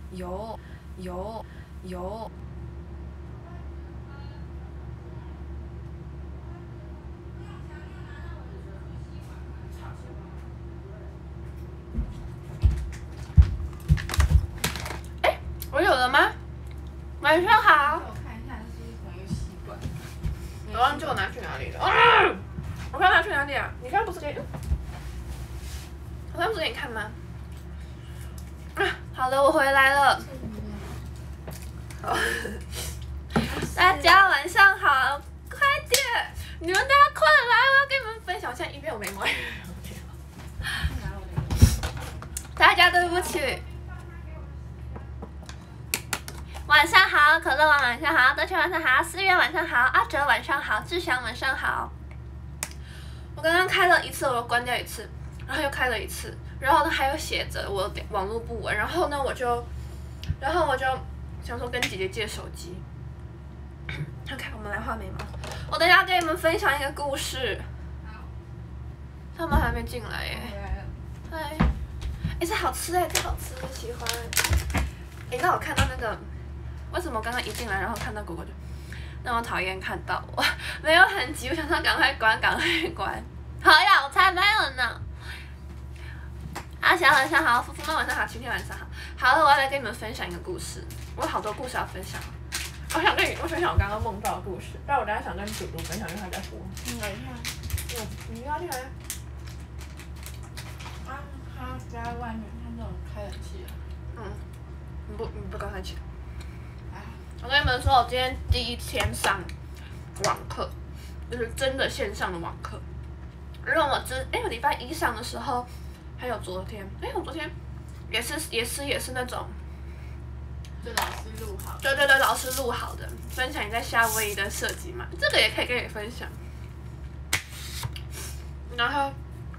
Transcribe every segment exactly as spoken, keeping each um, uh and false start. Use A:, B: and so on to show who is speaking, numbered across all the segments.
A: 有有有。哎，我有了吗？晚上好。
B: 我看一下是不是同一个吸管。
A: 我忘记我拿去哪里了。啊！我刚拿去哪里啊？你刚刚不是给……我刚刚不是给你看吗？啊，好的，我回来了。好，大家晚上好，快点！你们大家快来，我要跟你们分享。我现在一边有眉毛。大家对不起。晚上好，可乐王晚上好，德全晚上好，思源晚上好，阿哲晚上好，志祥晚上好。我刚刚开了一次，我又关掉一次，然后又开了一次，然后呢还有写着我网络不稳，然后呢我就，然后我就想说跟姐姐借手机。OK， 我们来画眉毛。我等一下跟你们分享一个故事。
B: 好。
A: 他们还没进来耶。
B: 回来了。
A: 嗨。哎，这好吃哎，这好吃，我喜欢。哎，让我看到那个。为什么刚刚一进来，然后看到果果就那么讨厌看到我？没有很急，我想说赶快关，赶快关。好呀，我才没有呢。阿翔晚上好，福福妈晚上好，晴天晚上好。好了，我要来跟你们分享一个故事。我有好多故事要分享。我想跟你们分享我刚刚梦到的故事，但我等下想跟主读分享，因为他在说。
B: 嗯，等一下。
A: 嗯，你要进来。
B: 啊，他家外面他那种开冷气的。
A: 嗯，你不你不刚才起。
B: 啊。
A: 我跟你们说，我今天第一天上网课，就是真的线上的网课。因为我之哎，我礼拜一上的时候，还有昨天，哎，我昨天也是也是也是那种，
B: 就老师录好。
A: 对对对，老师录好的，分享你在夏威夷的设计嘛，这个也可以跟你分享。然后，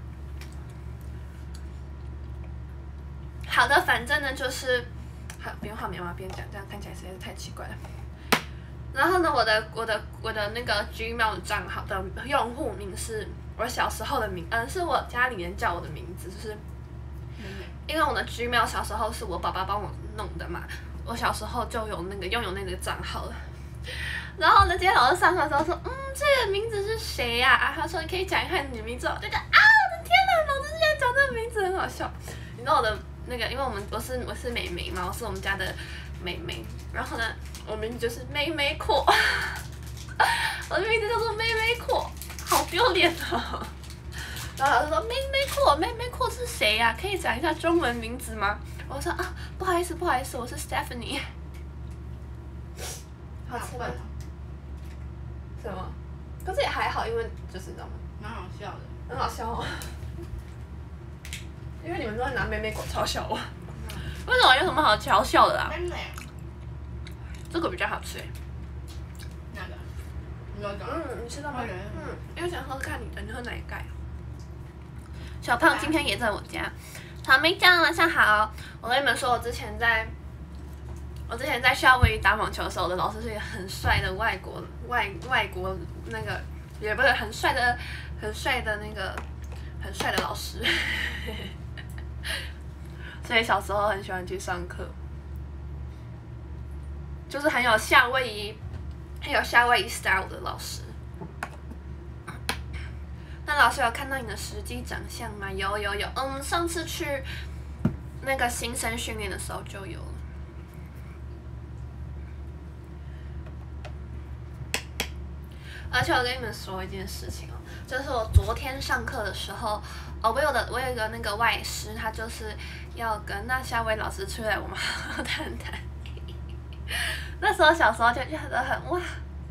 A: 好的，反正呢就是。好，边画眉毛边讲，这样看起来实在是太奇怪了。然后呢，我的我的我的那个 Gmail 账号的用户名是我小时候的名，嗯，是我家里人叫我的名字，就是因为我的 Gmail 小时候是我爸爸帮我弄的嘛，我小时候就有那个拥有那个账号了。然后呢，今天老师上课的时候说，嗯，这个名字是谁呀、啊？他说你可以讲一下你的名字，我就觉得啊，我的天哪，老师竟然讲这个名字，很好笑。你知道我的。那个，因为我们我是我是妹妹嘛，我是我们家的妹妹，然后呢，我名字就是妹妹阔，我的名字叫做妹妹阔，好丢脸哦。然后老师说妹妹阔，妹妹阔是谁呀、啊？可以讲一下中文名字吗？我说啊，不好意思，不好意思，我是 Stephanie。好吃吗？什么？可是也还好，因为就是你知道吗？
B: 蛮好笑的。
A: 很好笑哦。因为你们都在拿妹妹狗嘲笑我，为什么有什么好嘲笑的啦？
B: 妹妹。
A: 这个比较好吃诶。
B: 哪个？你有讲？
A: 嗯，你知道吗？
B: 嗯，
A: 因为想喝看你的，你喝哪一盖？小胖今天也在我家。草莓酱晚上好，我跟你们说，我之前在，我之前在夏威夷打网球的时候，我的老师是一个很帅的外国外外国那个，也不是很帅的很帅的那个很帅的老师。所以小时候很喜欢去上课，就是很有夏威夷，很有夏威夷 style 的老师。那老师有看到你的实际长相吗？有有有，嗯，上次去那个新生训练的时候就有了。而且我跟你们说一件事情哦，就是我昨天上课的时候，哦，我有的我有一个那个外师，他就是要跟那夏威老师出来，我们好好谈谈。那时候小时候就觉得很哇。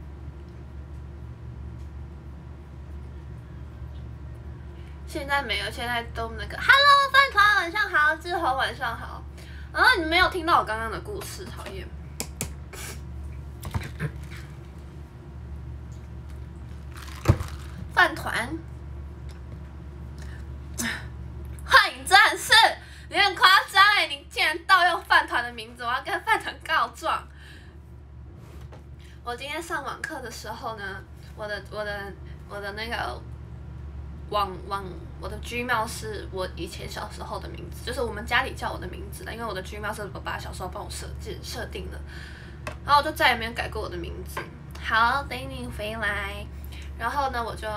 A: 现在没有，现在都那个 ，Hello 饭团晚上好，志豪晚上好。啊，你没有听到我刚刚的故事，讨厌。饭团，幻影战士，你很夸张哎！你竟然盗用饭团的名字，我要跟饭团告状。我今天上网课的时候呢，我的我的我的那个网网我的 Gmail 是我以前小时候的名字，就是我们家里叫我的名字的，因为我的 Gmail 是我爸小时候帮我设计设定的，然后我就再也没有改过我的名字。好，等你回来，然后呢，我就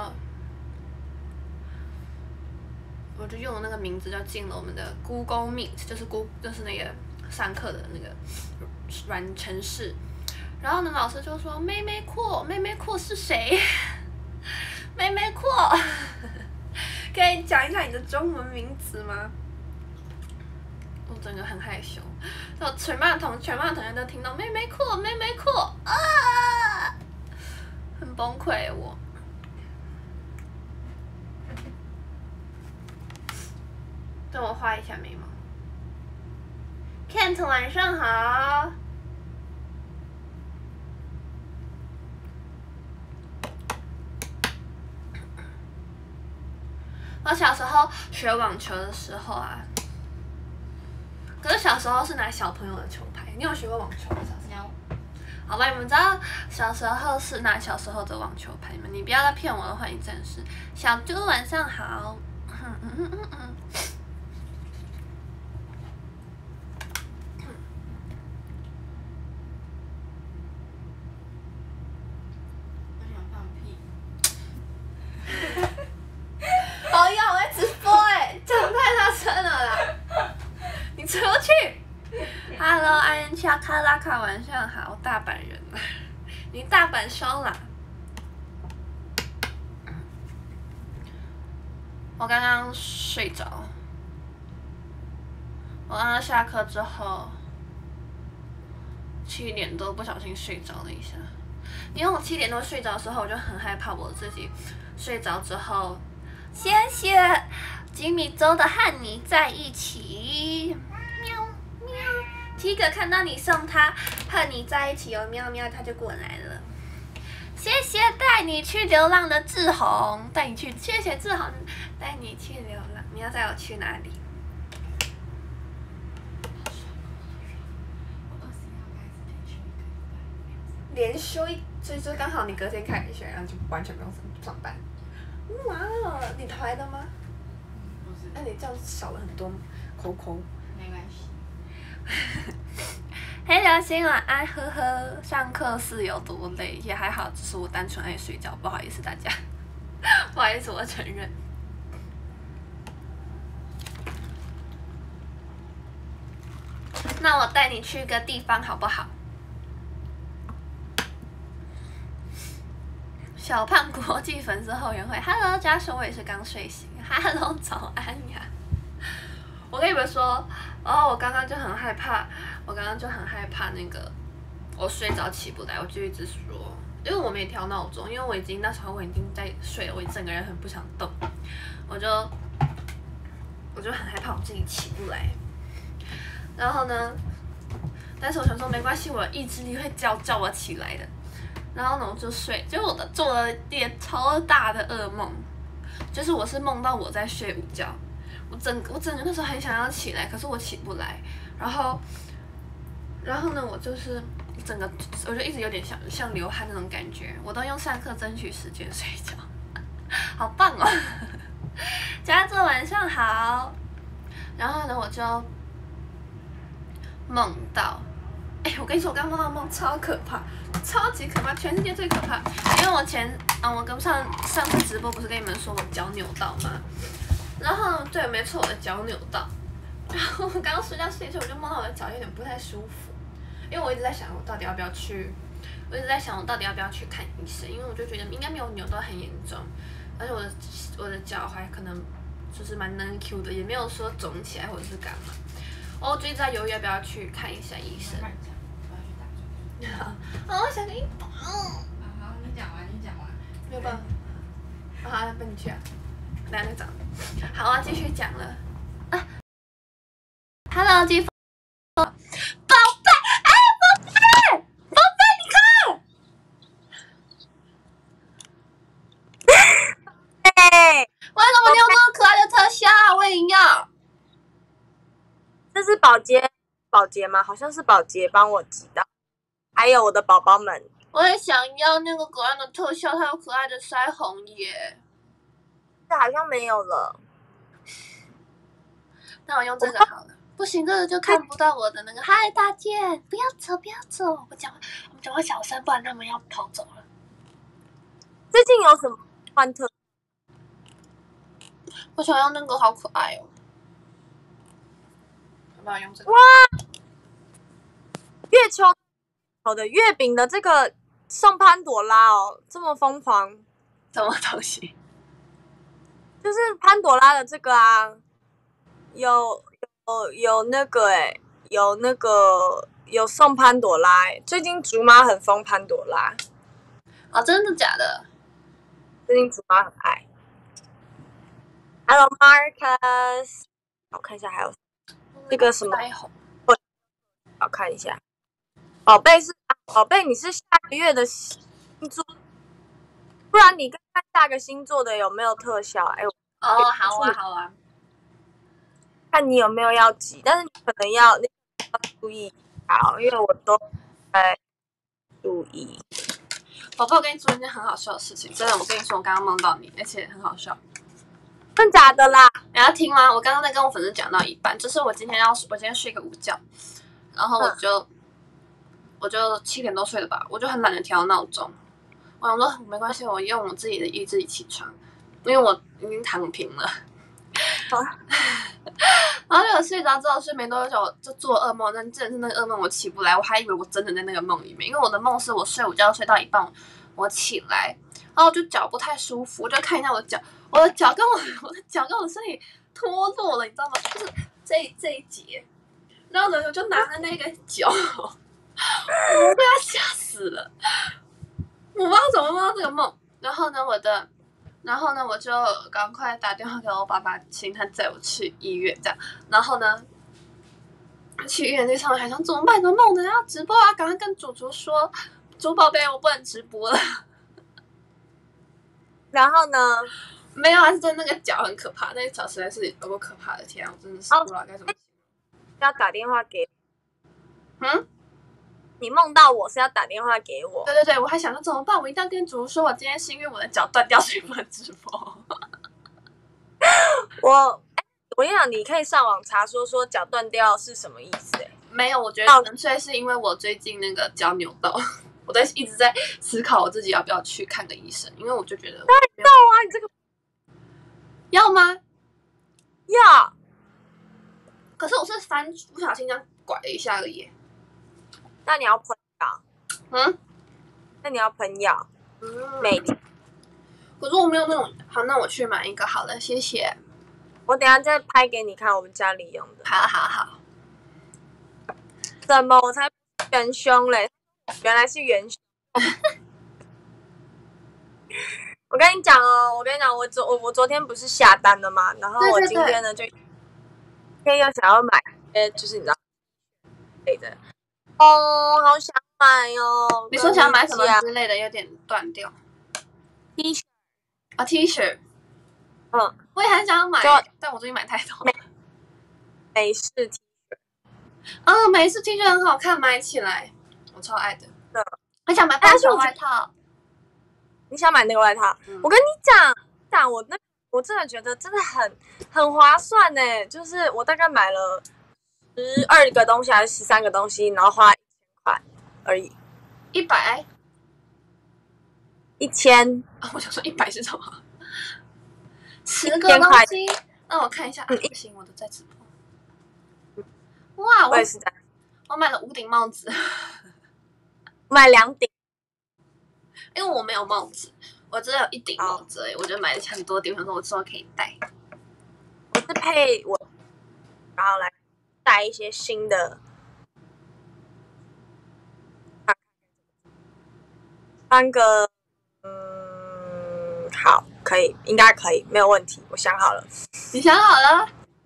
A: 我就用那个名字就进了我们的 Google Meet， 就是 Google 就是那个上课的那个软程式。然后呢，老师就说：“妹妹阔，妹妹阔是谁？妹妹阔，可以讲一下你的中文名字吗？”我整个很害羞，就全班的同全班的同学都听到妹妹阔，妹妹阔啊，很崩溃我。等我画一下眉毛。Kent 晚上好。我小时候学网球的时候啊，可是小时候是拿小朋友的球拍。你有学过网球吗？小时候？好吧，你们知道小时候是拿小时候的网球拍吗？你不要再骗我了，欢迎战士。小猪晚上好。嗯嗯嗯嗯嗯。
B: 我想放屁。
A: 哦呀，我在直播哎，讲太大声了啦！你出去。Hello， 安人恰卡拉卡，晚上好，大阪人，你大阪烧啦。我刚刚睡着，我刚刚下课之后七点多不小心睡着了一下，因为我七点多睡着的时候，我就很害怕我自己睡着之后。谢谢吉米周的和你在一起，喵喵。T 哥看到你送他和你在一起有喵喵，他就过来了。谢谢带你去流浪的志宏，带你去，谢谢志宏带你去流浪。你要带我去哪里？
B: 我二十一号开始连休一个礼拜。
A: 连休一，所以就刚好你隔天开学，然后就完全不用上班。哇，你抬的吗？
B: 不是。
A: 那你这样少了很多口口。
B: 没关系。
A: 黑流星晚安，呵呵。上课是有多累？也还好，只是我单纯爱睡觉，不好意思大家，不好意思，我承认。那我带你去个地方好不好？小胖国际粉丝后援会 ，Hello， 家属，我也是刚睡醒 ，Hello， 早安呀。我跟你们说，然后我刚刚就很害怕，我刚刚就很害怕那个我睡着起不来，我就一直说，因为我没调闹钟，因为我已经那时候我已经在睡了，我整个人很不想动，我就我就很害怕我自己起不来。然后呢，但是我想说没关系，我的意志力会叫叫我起来的。然后呢，我就睡，结果我的做了一点超大的噩梦，就是我是梦到我在睡午觉。我整我整个那时候很想要起来，可是我起不来，然后，然后呢，我就是整个我就一直有点像像流汗那种感觉，我都用上课争取时间睡觉，好棒哦！家族晚上好，然后呢，我就梦到，哎，我跟你说，我刚梦到梦超可怕，超级可怕，全世界最可怕，因为我前啊，我跟上上次直播不是跟你们说我脚扭到吗？然后对，没错，我的脚扭到。然后我刚刚睡觉睡着，我就梦到我的脚有点不太舒服，因为我一直在想，我到底要不要去，我一直在想，我到底要不要去看医生，因为我就觉得应该没有扭到很严重，而且我的我的脚踝可能就是蛮能 Q 的，也没有说肿起来或者是干嘛。我就一直在犹豫要不要去看一下医生。
B: 我要去打针。
A: 啊，我想跟你打。
B: 好，你讲完，你讲完。
A: 没有办法。好，那你去啊。来那张。好啊，继续讲了。啊 ，Hello， 季风。宝贝，哎，宝贝，宝贝，你看。
C: 哎，
A: 为什么你有这么可爱的特效？我也要。
C: 这是宝洁，宝洁吗？好像是宝洁帮我寄到。还有我的宝宝们，
A: 我也想要那个可爱的特效，它有可爱的腮红耶。
C: 这好像没有了。
A: 那我用这个好了。不行，这个就看不到我的那个。嗨，大健，不要走，不要走！我讲，我们讲话小声，不然他们要跑走了。
C: 最近有什么换特？
A: 我想要那个，好可爱哦。要不要用这个？
C: 哇！月秋好的月饼的这个送潘朵拉哦，这么疯狂，
A: 什么东西？
C: 就是潘朵拉的这个啊，有有有那个哎、欸，有那个有送潘朵拉哎、欸，最近竹妈很疯潘朵拉。
A: 哦，真的假的？
C: 最近竹妈很爱。Hello Marcus， 我看一下还有这个什么，我看一下。宝贝是宝贝，你是下个月的星座，不然你看看下个星座的有没有特效？哎、欸，
A: 哦，好啊，好啊，
C: 看你有没有要急，但是你可能要要注意好，因为我都在注意。
A: 宝贝，我跟你说一件很好笑的事情，真的，我跟你说，我刚刚梦到你，而且很好笑。
C: 真假的啦？
A: 你要听吗？我刚刚在跟我粉丝讲到一半，就是我今天要我今天睡个午觉，然后我就、嗯、我就七点多睡了吧，我就很懒得调闹钟。我想说没关系，我用我自己的意志力起床，因为我已经躺平了。啊、然后就睡着之后睡没多久就做噩梦，但真的是那个噩梦我起不来，我还以为我真的在那个梦里面，因为我的梦是我睡午觉睡到一半我起来，然后我就脚不太舒服，我就看一下我的脚。我的脚跟我我的脚跟我的身体脱落了，你知道吗？就是这这一节，然后呢，我就拿着那个脚，我被他吓死了。我不知道怎么梦到这个梦，然后呢，我的，然后呢，我就赶快打电话给我爸爸，请他载我去医院，这样。然后呢，去医院那场还想怎么办？怎么梦的要直播啊？赶快跟主厨说，猪宝贝，我不能直播了。
C: 然后呢？
A: 没有啊，是真的那个脚很可怕，那个脚实在是有够可怕的，天啊，我真的是不知道该怎么形容。
C: 要打电话给，
A: 嗯，
C: 你梦到我是要打电话给我？
A: 对对对，我还想说怎么办？我一定要跟主说，我今天是因为我的脚断掉，所以不能直播。
C: 我，我跟你讲，你可以上网查说说脚断掉是什么意思、欸？
A: 没有，我觉得纯粹是因为我最近那个脚扭到。我在一直在思考我自己要不要去看个医生，因为我就觉得
C: 当然要啊，你这个
A: 要吗？
C: 要。
A: 可是我是翻不小心这样拐了一下而已。
C: 那你要喷药？
A: 嗯？
C: 那你要喷药？
A: 嗯。
C: 每天。
A: 可是我没有那种，好，那我去买一个好了，谢谢。
C: 我等一下再拍给你看我们家里用的。
A: 好好好。
C: 怎么我才元凶嘞？原来是元凶。我跟你讲哦，我跟你讲，我昨我我昨天不是下单了吗？然后我今天呢就，今天又想要买，呃，就是你知道，类的。哦，好想买哦！
A: 你说想买什么之类的，有点断掉。
C: T 恤
A: 啊 ，T 恤，
C: 嗯，
A: 我也很想买，但我最近买太多了。
C: 美式 T 恤，
A: 啊，美式 T 恤很好看，买起来，我超爱的。
C: 嗯，
A: 很想买半袖外套。
C: 你想买那个外套？嗯、我跟你讲，讲我那我真的觉得真的很很划算呢。就是我大概买了十二个东西还是十三个东西，然后花一千块而已。
A: 一百？
C: 一千？
A: 啊，我想说一百是什么？十个东西？让我看一下。啊，不行，我都在直播。哇，
C: 我也是在。
A: 我买了五顶帽子。
C: 买两顶。
A: 因为我没有帽子，我只有一顶帽子而已，我就买了很多顶，想说我之后可以戴。
C: 我是配我，然后来带一些新的，穿个，嗯，好，可以，应该可以，没有问题，我想好了。
A: 你想好了？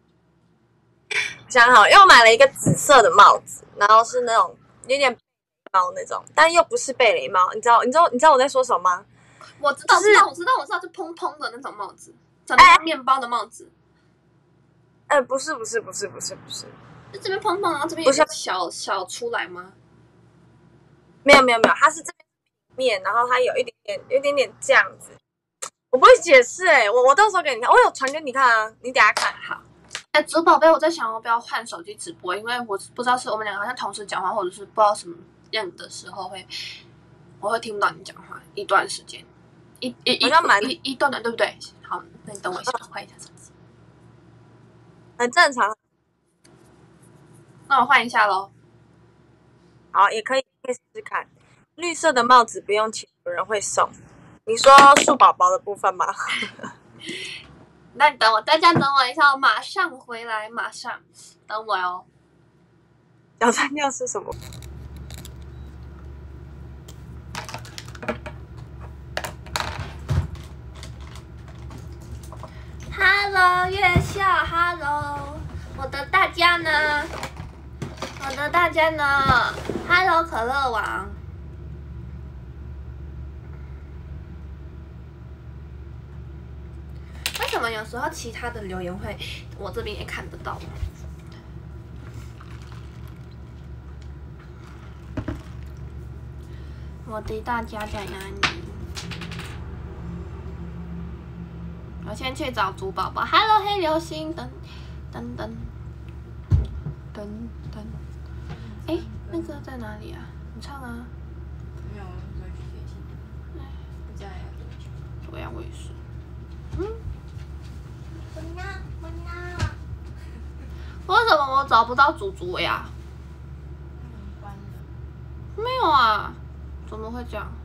C: 想好了，因为我买了一个紫色的帽子，然后是那种有点。帽那种，但又不是贝雷帽，你知道？你知道？你知道我在说什么吗？
A: 我知道，知道，我知道，我知道，就蓬蓬的那种帽子，长得像面包的帽子。
C: 哎、欸，不是，不是，不是，不是，不是，
A: 就这边蓬蓬，然后这边有小小出来吗？
C: 没有，没有，没有，它是这边面，然后它有一点点，有一点点这样子。 我不会解释哎、欸，我我到时候给你看，我有传给你看啊，你等下看。
A: 好。哎，主宝贝，我在想要不要换手机直播，因为我不知道是我们两个好像同时讲话，或者是不知道什么样的时候会，我会听不到你讲话一段时间，一一一一一段的，对不对？好，那你等我一下，换一下手机。
C: 很正常。
A: 那我换一下咯。
C: 好，也可以可以试试看。绿色的帽子不用请，有人会送。你说树宝宝的部分吗？
A: 那你等我，大家等我一下，我马上回来，马上等我哦。
C: 小三调是什么
A: ？Hello， 月校 ，Hello， 我的大家呢？我的大家呢 ？Hello， 可乐王。为什么有时候其他的留言会，我这边也看得到？我的大家在哪里？我先去找主宝宝。Hello， 黑流星，等，等等，等等。哎，那个在哪里啊？你唱啊。
B: 没有，我在去 K T V。不加要多久？
A: 对呀，我也是。嗯。我呢？我呢？为什么我找不到祖祖呀？
B: 关了。
A: 没有啊，怎么会这样？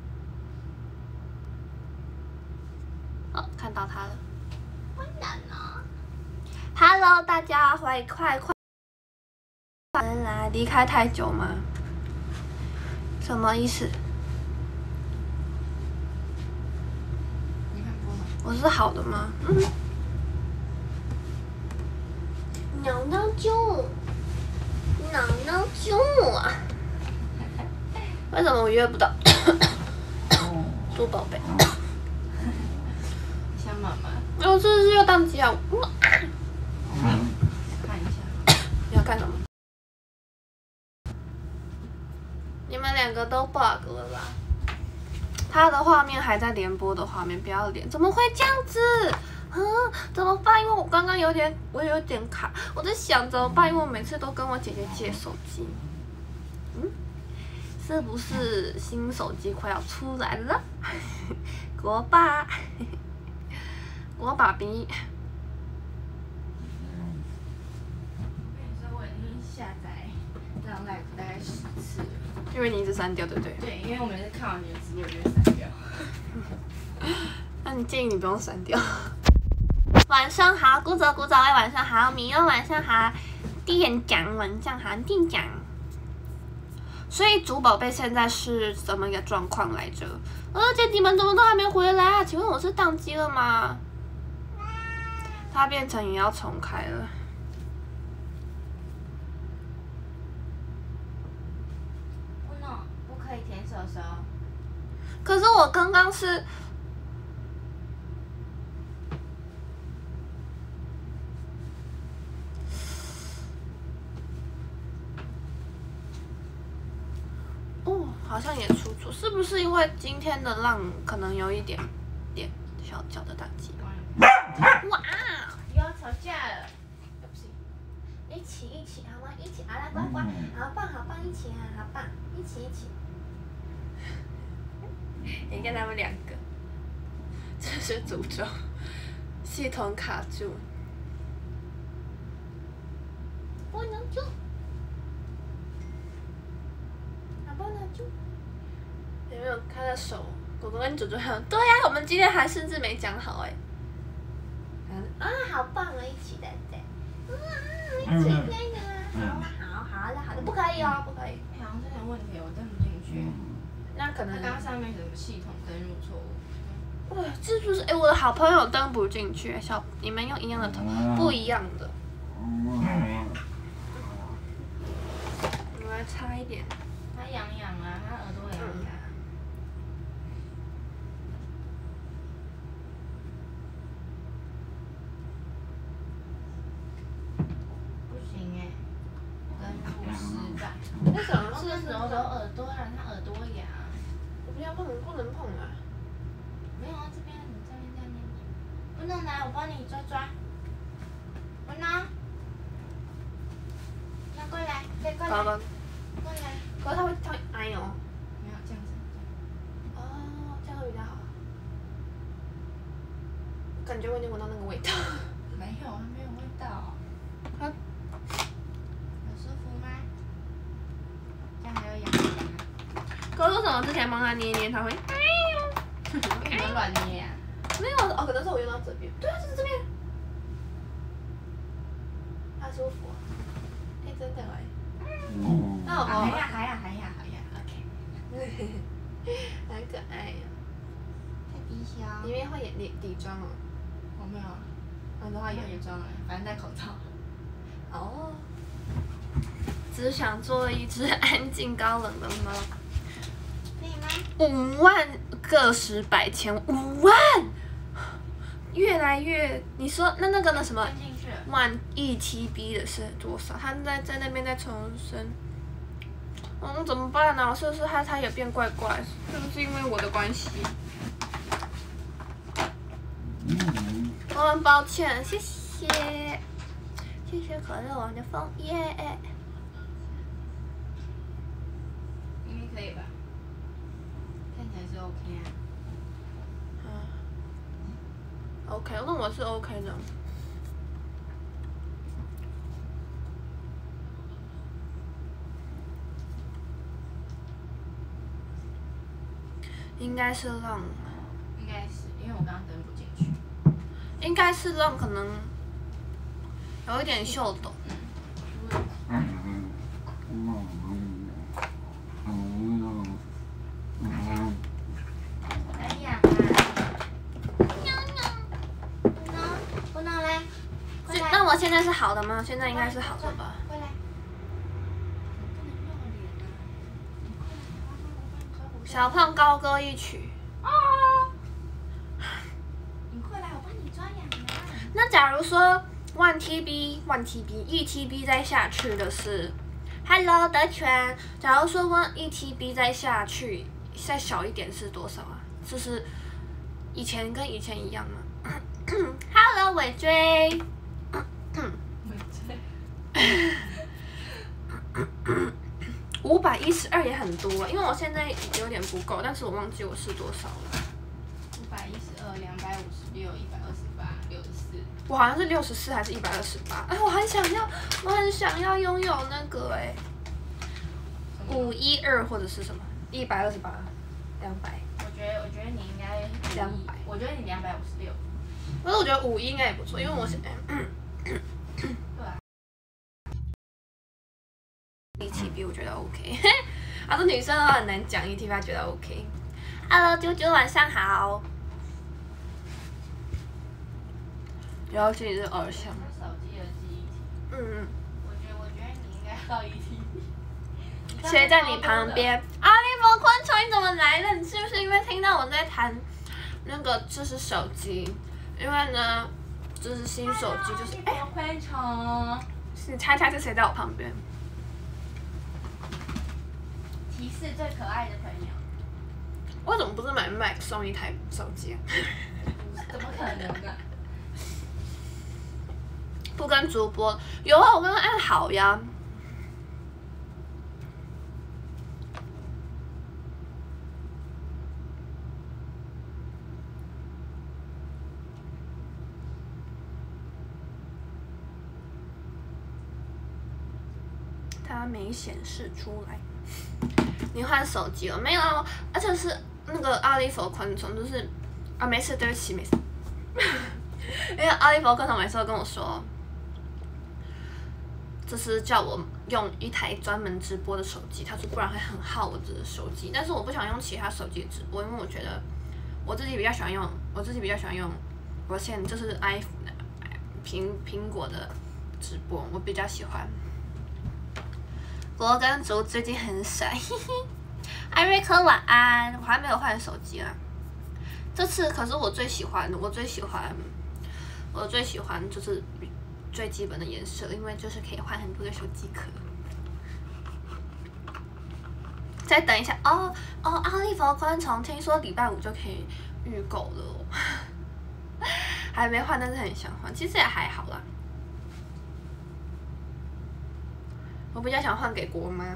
A: 哦，看到他了。好难啊 ！Hello， 大家快快快来来！离开太久吗？什么意思？
B: 你看过吗？
A: 我是好的吗？嗯。挠挠啾，挠挠啾啊！为什么我约不到？猪宝贝。
B: 想妈妈。
A: 我这是又宕机啊！
B: 看一下。
A: 你要干什么？你们两个都 bug 了啦！他的画面还在连播的画面，不要连，怎么会这样子？嗯，怎么办？因为我刚刚有点，我有点卡，我在想怎么办？因为我每次都跟我姐姐借手机，嗯，是不是新手机快要出来了？国爸，国爸比。
B: 我跟你说，我已经下载让 Live 大概十次了。
A: 因为你一直删掉，对不对？
B: 对，因为我每次看完你的直播，我就会删掉。
A: 那你建议你不用删掉。晚上好，古早古早喂，晚上好，米优晚上好，店长晚上好，店长。所以主宝贝现在是怎么一个状况来着？而且你们怎么都还没回来啊？请问我是宕机了吗？它变成也要重开了。
B: 不能，不可以舔手手。
A: 可是我刚刚是。好像也出错，是不是因为今天的浪可能有一点点小小的宕机？哇！
B: 又要吵架了，
A: 对不起，一起一起好吗？一起，好来乖乖，好棒好棒，一起啊，好棒，一起一起。你看他们两个，这是诅咒，系统卡住，不能住。有没有看到手？狗狗跟主主还有对呀、啊，我们今天还甚至没讲好哎。啊，好棒啊！一起的对，哇，一起那个，好，好，好的，好的，不可以哦，不可以。
B: 好像这点问题我登不进去。
A: 那可能
B: 它刚刚上面什么系统登入错误？
A: 哇，这不是哎，我的好朋友登不进去，小你们用一样的头，不一样的。我来擦一点。
B: 它痒痒啊，它耳朵痒痒。不行哎，登录失败。
A: 为什么？
B: 这个时候有耳朵让它耳朵痒。
A: 我不要碰，不能碰啊。
B: 没有啊，这边你这边在那边。 不能来，我帮你抓抓。不能。那过来，再过来。
A: 宝宝，
B: 过来。
A: 可是它会它会哎呦。
B: 没有这样子。
A: 哦，这样会比较好。感觉我已经闻到那个味道。
B: 没有，还没有味道。
A: 它
B: 有舒服吗？这样还要痒痒吗？
A: 可是为什么之前帮它捏捏，它会哎呦？
B: 你们乱捏啊？
A: 没有哦，可能是我用到这边。对啊，就是这边。它舒服。哎，真的哎。嗯。那我
B: 还呀还呀还呀还呀
A: ，OK。很可爱呀。
B: 太低消。
A: 里面会演底底妆哦。
B: 我没有啊。
A: 我的话有
B: 眼妆哎，反正戴口罩。
A: 哦。只想做一只安静高冷的猫。
B: 可以吗？
A: 五万个十百千五万，越来越，你说那那个那什么万 E T B 的是多少？他在在那边在重生，嗯，怎么办呢、啊？是不是他他也变怪怪？是不是因为我的关系？我很抱歉，谢谢，谢谢可乐王的枫叶。
B: 应该可以吧？看起来是 OK 啊。
A: 嗯。OK， 那我是 OK 的。应该是让。
B: 应该是，因为我刚刚登不进去。
A: 应该是让可能有一点秀逗。
B: 嗯。来呀！不能，不能来。
A: 那我现在是好的吗？现在应该是好的吧。
B: 过来。
A: 小胖高歌一曲。
B: 哦。你快来，我帮你抓痒痒。
A: 那假如说one T B one T B E T B 再下去的是 ，Hello 德全。假如说 one E T B 再下去，再小一点是多少啊？就是以前跟以前一样吗？Hello 尾椎。
B: 尾椎。
A: 五百一十二也很多，因为我现在有点不够，但是我忘记我是多少了。
B: 五百一十二，两百五十六，一百二十八，六十四。
A: 我好像是六十四还是一百二十八？哎，我很想要，我很想要拥有那个哎、欸，五一二或者是什么？一百二十八，两百。
B: 我觉得，我觉得你应该
A: 两百。
B: 我觉得你两百五十六。
A: 可是我觉得五一应该也不错，因为我是。
B: 对啊。
A: E T B 我觉得 OK， 啊，这女生的话很难讲 ，E T B 觉得 OK。Hello， 啾啾晚上好。然后这里是耳响。
B: 手机的记忆体。
A: 嗯嗯。
B: 我觉得，我觉得你应该到 E T B。
A: 谁在你旁边？阿利佛昆虫，你怎么来了？你是不是因为听到我在谈那个就是手机？因为呢，就是新手机就是哎。
B: 昆虫。
A: 你猜猜是谁在我旁边？
B: 提示最可爱的朋友。
A: 为什么不是买 Mac 送一台手机啊？
B: 怎么可能呢？
A: 不跟主播有啊，我刚刚按好呀。它没显示出来。你换手机了没有啊？而且是那个阿里佛昆虫，就是啊，没事，对不起，没事。因为阿里佛昆虫每次都跟我说，就是叫我用一台专门直播的手机，他说不然会很耗我的手机。但是我不想用其他手机直播，因为我觉得我自己比较喜欢用，我自己比较喜欢用，我现在就是 i 苹苹果的直播，我比较喜欢。我跟竹最近很闪，嘿嘿。艾瑞克晚安，我还没有换手机啊。这次可是我最喜欢的，我最喜欢，我最喜欢就是最基本的颜色，因为就是可以换很多的手机壳。再等一下哦哦，阿利佛昆虫听说礼拜五就可以预购了、哦， 还没换，但是很想换，其实也还好啦。我比较想换给国妈。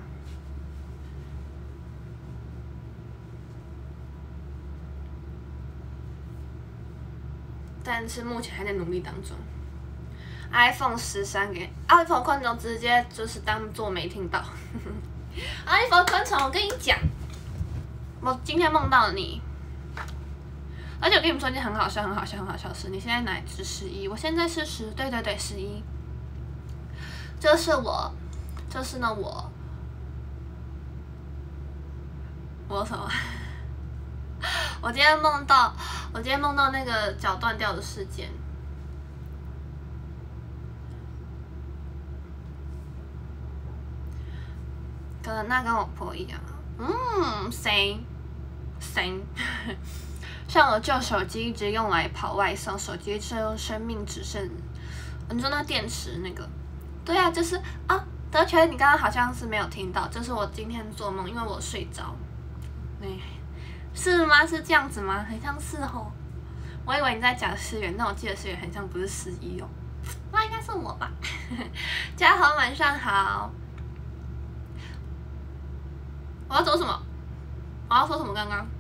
A: 但是目前还在努力当中。iPhone 十三给 iPhone 昆虫直接就是当做没听到。iPhone 昆虫，我跟你讲，我今天梦到你，而且我跟你们说一件很好笑、很好笑、很好笑的事。你现在哪只十一？我现在是十，对对对，十一。就是我，就是呢我，我什么？我今天梦到，我今天梦到那个脚断掉的事件。可能那跟我婆一样，嗯，谁谁，像我旧手机一直用来跑外送，手机最后生命只剩，你说那电池那个，对啊，就是啊，德全，你刚刚好像是没有听到，就是我今天做梦，因为我睡着，对，是吗？是这样子吗？很像是哦，我以为你在讲思源，但我记得思源很像不是十一哦，那应该是我吧？嘉豪晚上好。我要走什么？我要说什么？刚刚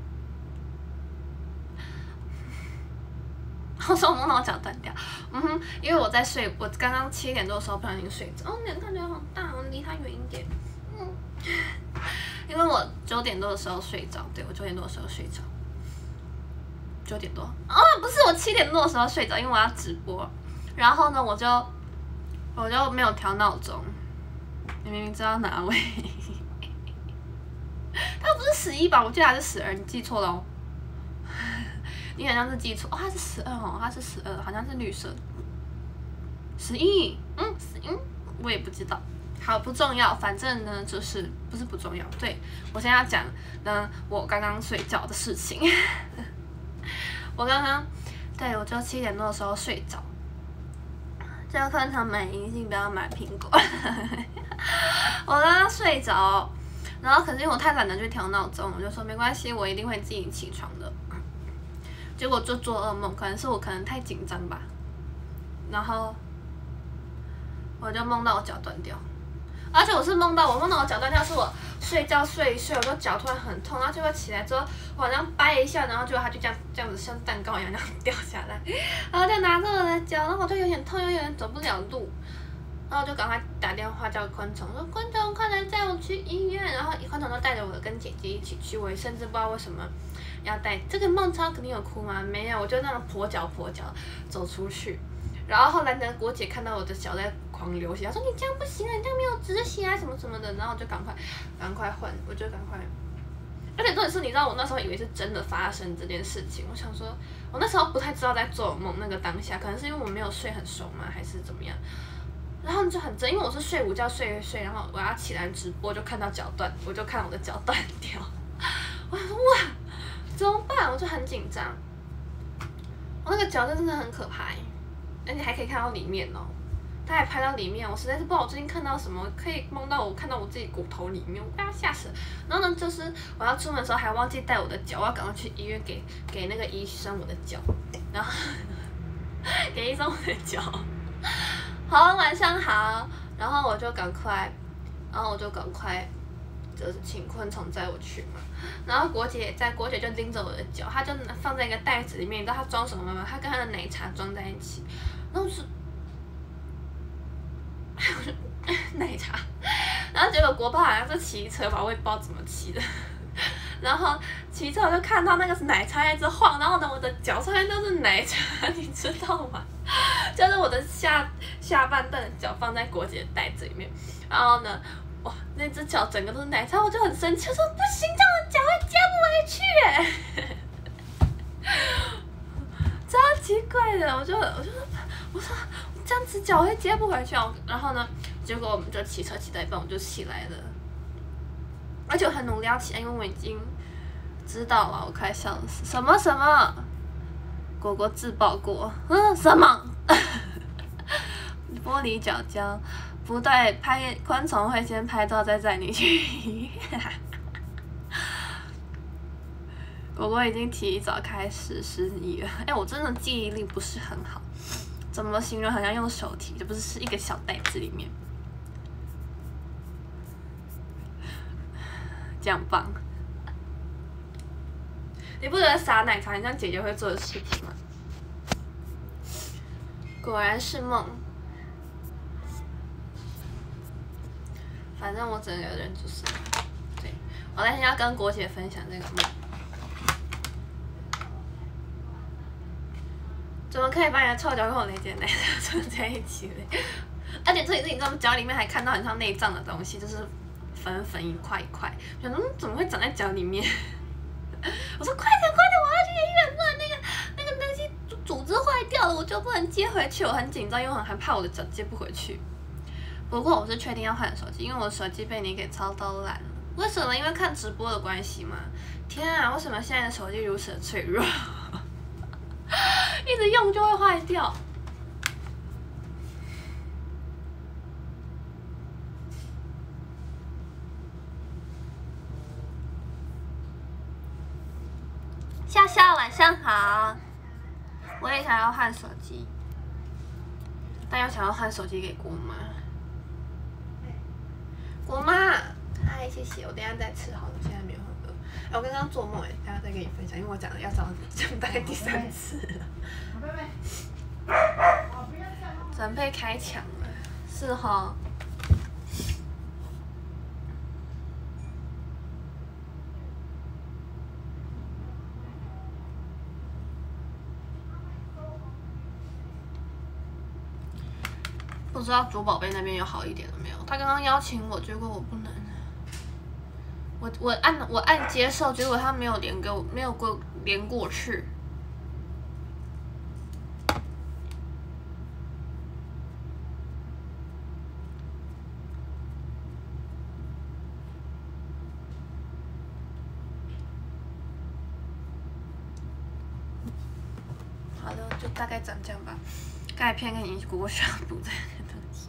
A: 我说我梦到我脚断掉，嗯哼，因为我在睡，我刚刚七点多的时候不小心睡着，哦，脸看起来好大，我离它远一点，嗯，因为我九点多的时候睡着，对我九点多的时候睡着，九点多，哦，不是我七点多的时候睡着，因为我要直播，然后呢，我就我就没有调闹钟，你明明知道哪位。他不是十一吧？我记得他是十二，你记错了哦。你好像是记错哦，他是十二哦，他是十二，好像是绿色。十一，嗯，十一，我也不知道。好，不重要，反正呢就是不是不重要。对，我现在要讲呢，我刚刚睡觉的事情。我刚刚，对我就七点多的时候睡着。这个课程买银杏，不要买苹果。我刚刚睡着。然后可是因为我太懒得去调闹钟，我就说没关系，我一定会自己起床的。结果就做噩梦，可能是我可能太紧张吧，然后我就梦到我脚断掉，而且我是梦到我梦到我脚断掉，是我睡觉睡一睡，我就脚突然很痛，然后结果起来之后，我好像掰一下，然后结果它就这样这样子像蛋糕一样这样掉下来，然后就拿着我的脚，然后我就有点痛，又有点走不了路。然后就赶快打电话叫昆虫，说昆虫快来载我去医院。然后昆虫就带着我跟姐姐一起去，我也甚至不知道为什么要带。这个梦超肯定有哭吗？没有，我就那种跛脚跛脚走出去。然后后来呢，国姐看到我的脚在狂流血，她说你这样不行啊，你这样没有止血啊什么什么的。然后我就赶快赶快换，我就赶快。而且重点是，你知道我那时候以为是真的发生这件事情，我想说，我那时候不太知道在做梦那个当下，可能是因为我没有睡很熟嘛，还是怎么样。然后就很真，因为我是睡午觉睡一睡，然后我要起来直播就看到脚断，我就看我的脚断掉，我想说哇，怎么办？我就很紧张。我那个脚真的很可怕，而且还可以看到里面哦，他还拍到里面，我实在是不知道我最近看到什么，可以梦到我看到我自己骨头里面，我被他吓死了。然后呢，就是我要出门的时候还忘记带我的脚，我要赶快去医院给给那个医生我的脚，然后给医生我的脚。好，晚上好。然后我就赶快，然后我就赶快，就是请昆虫载我去嘛。然后国姐也在，国姐就拎着我的脚，她就放在一个袋子里面，你知道她装什么吗？她跟她的奶茶装在一起。然后是，奶茶。然后结果国爸好像是骑车吧，我也不知道怎么骑的。然后骑车我就看到那个奶茶一直晃，然后呢我的脚上面都是奶茶，你知道吗？就是我的下下半段的脚放在国姐的袋子里面，然后呢，哇，那只脚整个都是奶茶，我就很生气，我说不行，这样我脚会接不回去，哎，超奇怪的，我就我就我说这样子脚会接不回去，然后呢，结果我们就骑车骑到一半我就起来了，而且我很努力要起来，因为我已经知道了，我快笑死，什么什么。果果自爆过，嗯，什么？玻璃脚胶，不对，拍昆虫会先拍照再载你去医院。 果果已经提早开始失忆了。哎、欸，我真的记忆力不是很好，怎么形容？好像用手提，这不是是一个小袋子里面，这样棒。你不觉得撒奶茶很像姐姐会做的事情吗？果然是梦。反正我整个人就是，对，我那天要跟果姐分享这个梦。怎么可以把你的臭脚跟我那件奶茶串在一起嘞？而且这里是你知道，脚里面还看到很像内脏的东西，就是粉粉一块一块。想说怎么会长在脚里面？我说快点快点，我要去医院，不然那个那个东西组织坏掉了，我就不能接回去。我很紧张，因为我很害怕我的脚接不回去。不过我是确定要换手机，因为我的手机被你给操到烂了。为什么？因为看直播的关系吗？天啊，为什么现在的手机如此的脆弱？一直用就会坏掉。笑笑晚上好，我也想要换手机，但又想要换手机给郭妈。郭妈，嗨，谢谢，我等一下再吃好了，现在没有很饿。哎、欸，我刚刚做梦哎，等一下再跟你分享，因为我讲了要找讲大概第三次了。准备开抢了，是哈。不知道主宝贝那边有好一点了没有？他刚刚邀请我，结果我不能。我我按我按接受，结果他没有连给我，没有过连过去。好的，就大概长这样吧。钙片跟银果果需要补在那东西。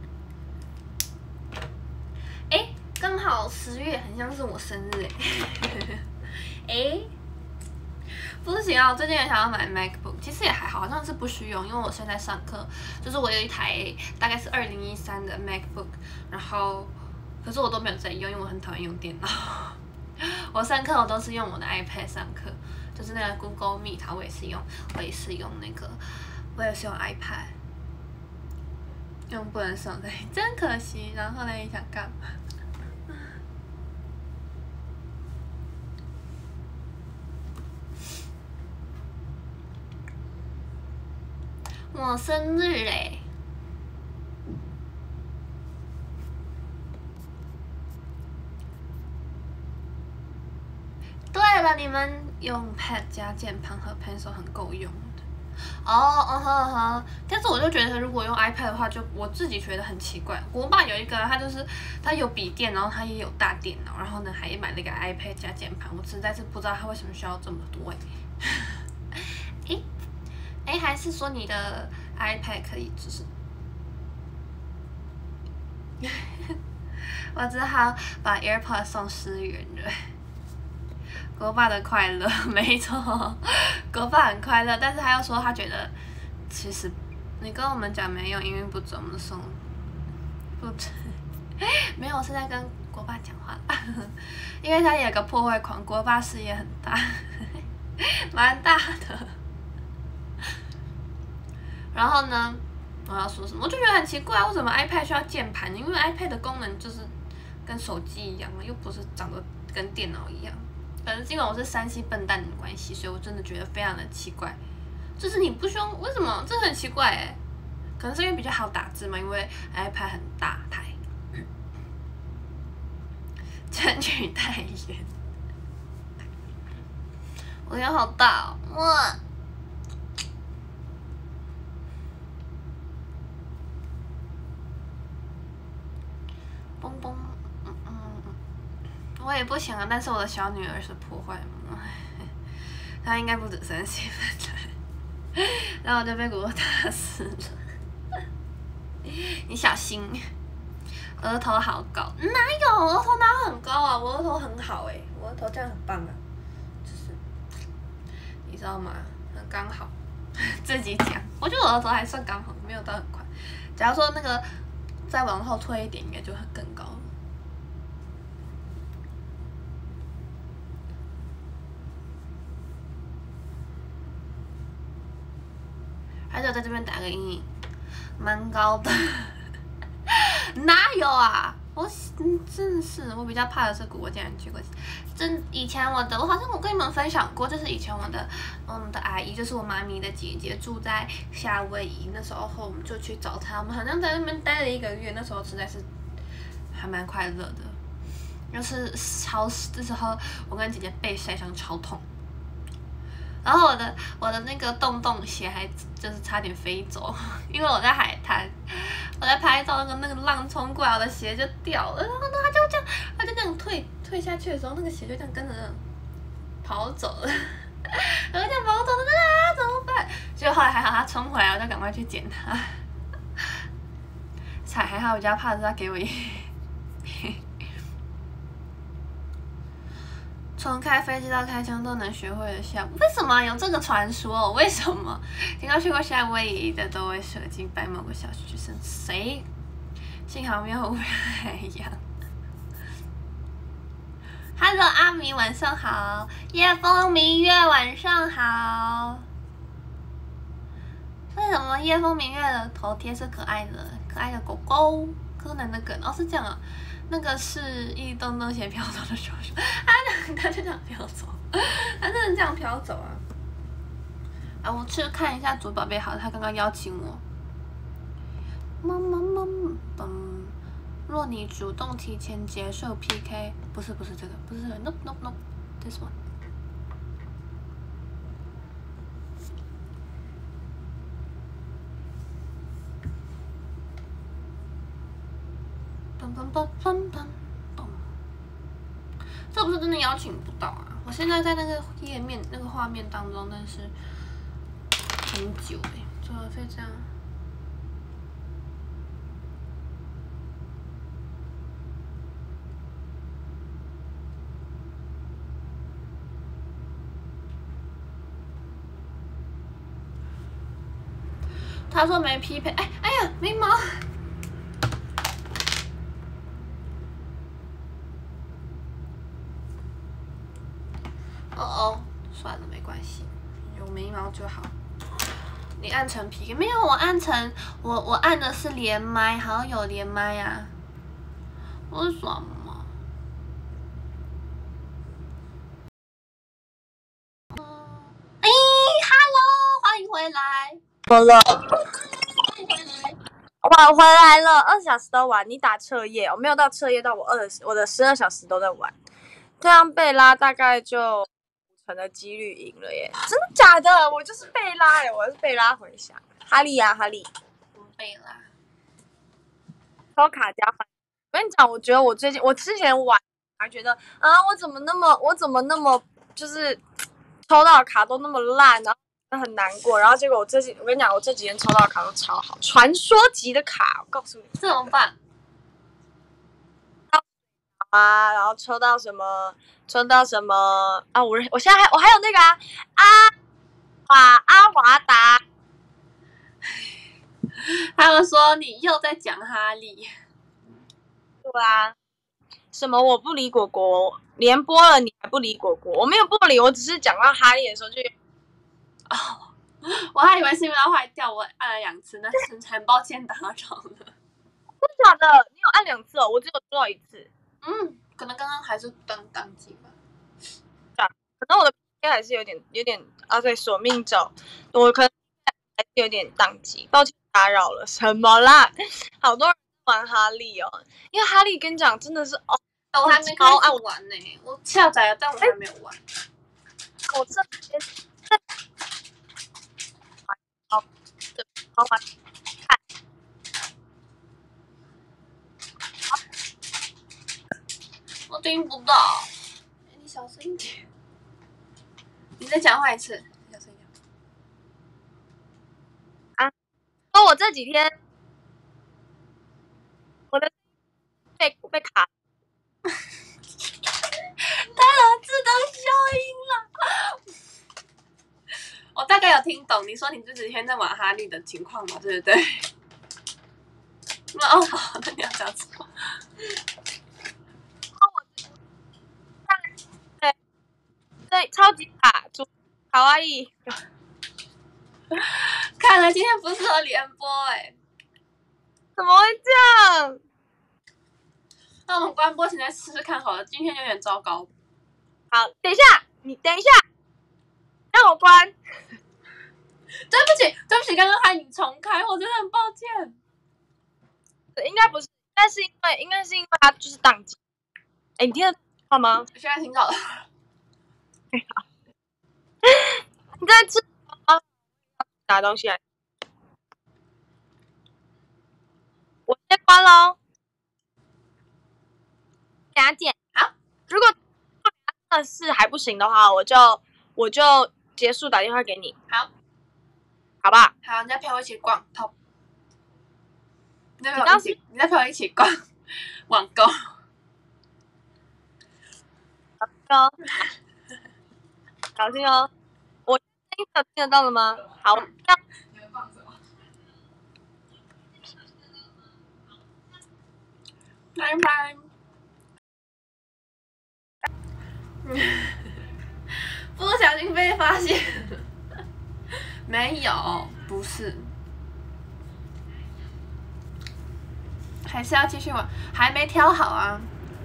A: 哎，刚好十月很像是我生日哎。哎，不行啊！我最近也想要买 MacBook， 其实也还好，好像是不需用，因为我现在上课，就是我有一台大概是二零一三的 MacBook， 然后可是我都没有在用，因为我很讨厌用电脑。我上课我都是用我的 iPad 上课，就是那个 Google Meet， 我也是用，我也是用那个。我也是用 iPad， 用不能送的，真可惜。然后呢，你想干嘛？我生日嘞！对了，你们用 Pad 加键盘和 Pencil 很够用。哦哦呵呵，但是我就觉得如果用 iPad 的话，就我自己觉得很奇怪。我爸有一个，他就是他有笔电，然后他也有大电脑，然后呢还买了一个 iPad 加键盘，我实在是不知道他为什么需要这么多哎。诶诶，还是说你的 iPad 可以支持？我只好把 AirPods 送思源了。国爸的快乐，没错，国爸很快乐，但是他又说他觉得，其实你跟我们讲没用，因为不准我们送，不准，没有，我是在跟国爸讲话，因为他有个破坏狂，国爸事业很大，蛮大的。然后呢，我要说什么？我就觉得很奇怪，为什么 iPad 需要键盘？因为 iPad 的功能就是跟手机一样，又不是长得跟电脑一样。可能因为我是山西笨蛋的关系，所以我真的觉得非常的奇怪。就是你不需要，为什么？这很奇怪哎、欸。可能是因为比较好打字嘛，因为 iPad 很大台。争取代言。我脸好大哦，哇！嘣嘣。我也不想啊，但是我的小女儿是破坏魔，她应该不止三十分钟，然后我就被果果打死了。你小心，额头好高，哪有额头哪有很高啊？我额头很好哎、欸，我额头这样很棒啊，就是知道吗？很刚好，自己讲。我觉得我的头还算刚好，没有到很快。假如说那个再往后推一点，应该就很更高了。还是我在这边打个阴影，蛮高的。哪有啊？我嗯，真的是我比较怕的是我竟然去过。真以前我的，我好像我跟你们分享过，就是以前我的我们的阿姨，就是我妈咪的姐姐，住在夏威夷。那时候我们就去找她，我们好像在那边待了一个月。那时候实在是还蛮快乐的，就是超这时候我跟姐姐背晒伤超痛。然后我的我的那个洞洞鞋还就是差点飞走，因为我在海滩，我在拍照，那个那个浪冲过来，我的鞋就掉了，然后它就这样，它就这样退退下去的时候，那个鞋就这样跟着跑走了，然后这样跑走了，啊怎么办？结果后来还好，它冲回来，我就赶快去捡它。才还好，我比较怕的是它给我一。从开飞机到开枪都能学会的项目，为什么有这个传说？为什么听到去过夏威夷的都会射进百某个小时去生？谁？幸好没有污染海洋。Hello， 阿明晚上好，夜风明月晚上好。为什么夜风明月的头贴是可爱的可爱的狗狗？柯南的梗哦，是这样啊。那个是一动动鞋飘走的手手，他他就这样飘走，他真的这样飘走啊！啊，我去看一下左宝贝好，他刚刚邀请我。么么么嘣！若你主动提前结束 P K， 不是不是这个，不是这个 ，nope nope nope，this one。嘣嘣嘣嘣嘣嘣！这不是真的邀请不到啊！我现在在那个页面、那个画面当中，但是很久哎、欸，怎么会这样？他说没匹配，哎哎呀，眉毛。哦哦，算了，没关系，有眉毛就好。你按成 P K 没有？我按成我我按的是连麦，好像有连麦啊。为什么？哎 ，Hello， 欢迎回来。
C: 怎么了？晚回来了，二十小时都玩。你打彻夜，我没有到彻夜，到我二我的十二小时都在玩。这样被拉大概就五成的几率赢了耶！真的假的？我就是被拉耶，我是被拉回响。哈利啊，哈利，
A: 我被拉。
C: 抽卡加换。我跟你讲，我觉得我最近我之前玩还觉得啊，我怎么那么我怎么那么就是抽到的卡都那么烂，然后很难过。然后结果我这几我跟你讲，我这几天抽到的卡都超好，传说级的卡，我告诉你。
A: 这怎么办？
C: 啊，然后抽到什么？抽到什么啊？我我现在还我还有那个啊阿瓦阿华达。
A: 他们说你又在讲哈利。
C: 对啊，什么我不理果果，连播了你还不理果果？我没有不理，我只是讲到哈利的时候就
A: 哦，我还以为是因为它坏掉，我按了两次，那是很抱歉打扰了。真
C: 的假的？你有按两次哦？我只有做到一次。
A: 嗯，可能刚刚还是当当机吧。
C: 对啊，可能我的 P K 还是有点有点啊，对，索命咒，我可能还是有点宕机，抱歉打扰了。什么啦？好多人玩哈利哦，因为哈利跟你讲真的是哦，
A: 我还没开始玩呢、欸，我下载了，但我还没有玩。
C: 我这边好，好玩。
A: 我听不到，欸、你小声一点。你再讲话一次，小声一点。
C: 啊，说我这几天我的被被卡，
A: 太有自动效应了。 懂你说你这几天在玩哈利的情况嘛，对不对？那哦，好，那你要讲什么？
C: 对对，超级卡，主卡哇伊。
A: 看来今天不适合联播哎、欸，
C: 怎么会这样？
A: 那我们关播前再试试看好了，今天有点糟糕。
C: 好，等一下，你等一下，让我关。
A: 对不起，对不起，刚刚害你重开，我真的很抱歉。
C: 应该不是，但是因为应该是因为它就是宕机。哎，你听得到吗？
A: 现在听到了。
C: 你在吃啊？拿东西来。我先关喽。等下见。
A: 好，
C: 如果真的是还不行的话，我就我就结束打电话给你。
A: 好，
C: 好不好？
A: 好，你再陪我一起逛 Top。你再陪我一起，你再陪我一起逛网购。
C: 好，小心哦。我声音有听得到了吗？好，这样。
B: 你们放什么？
A: 拜拜。不小心被发现，没有，不是，还是要继续玩，还没挑好啊。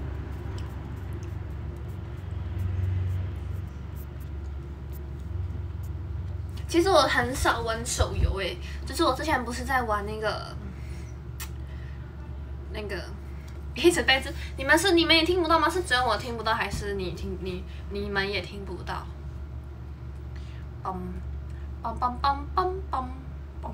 A: 其实我很少玩手游诶、欸，就是我之前不是在玩那个那个。一直被这，你们是你们也听不到吗？是只有我听不到，还是你听你你们也听不到？嘣嘣嘣嘣嘣嘣嘣，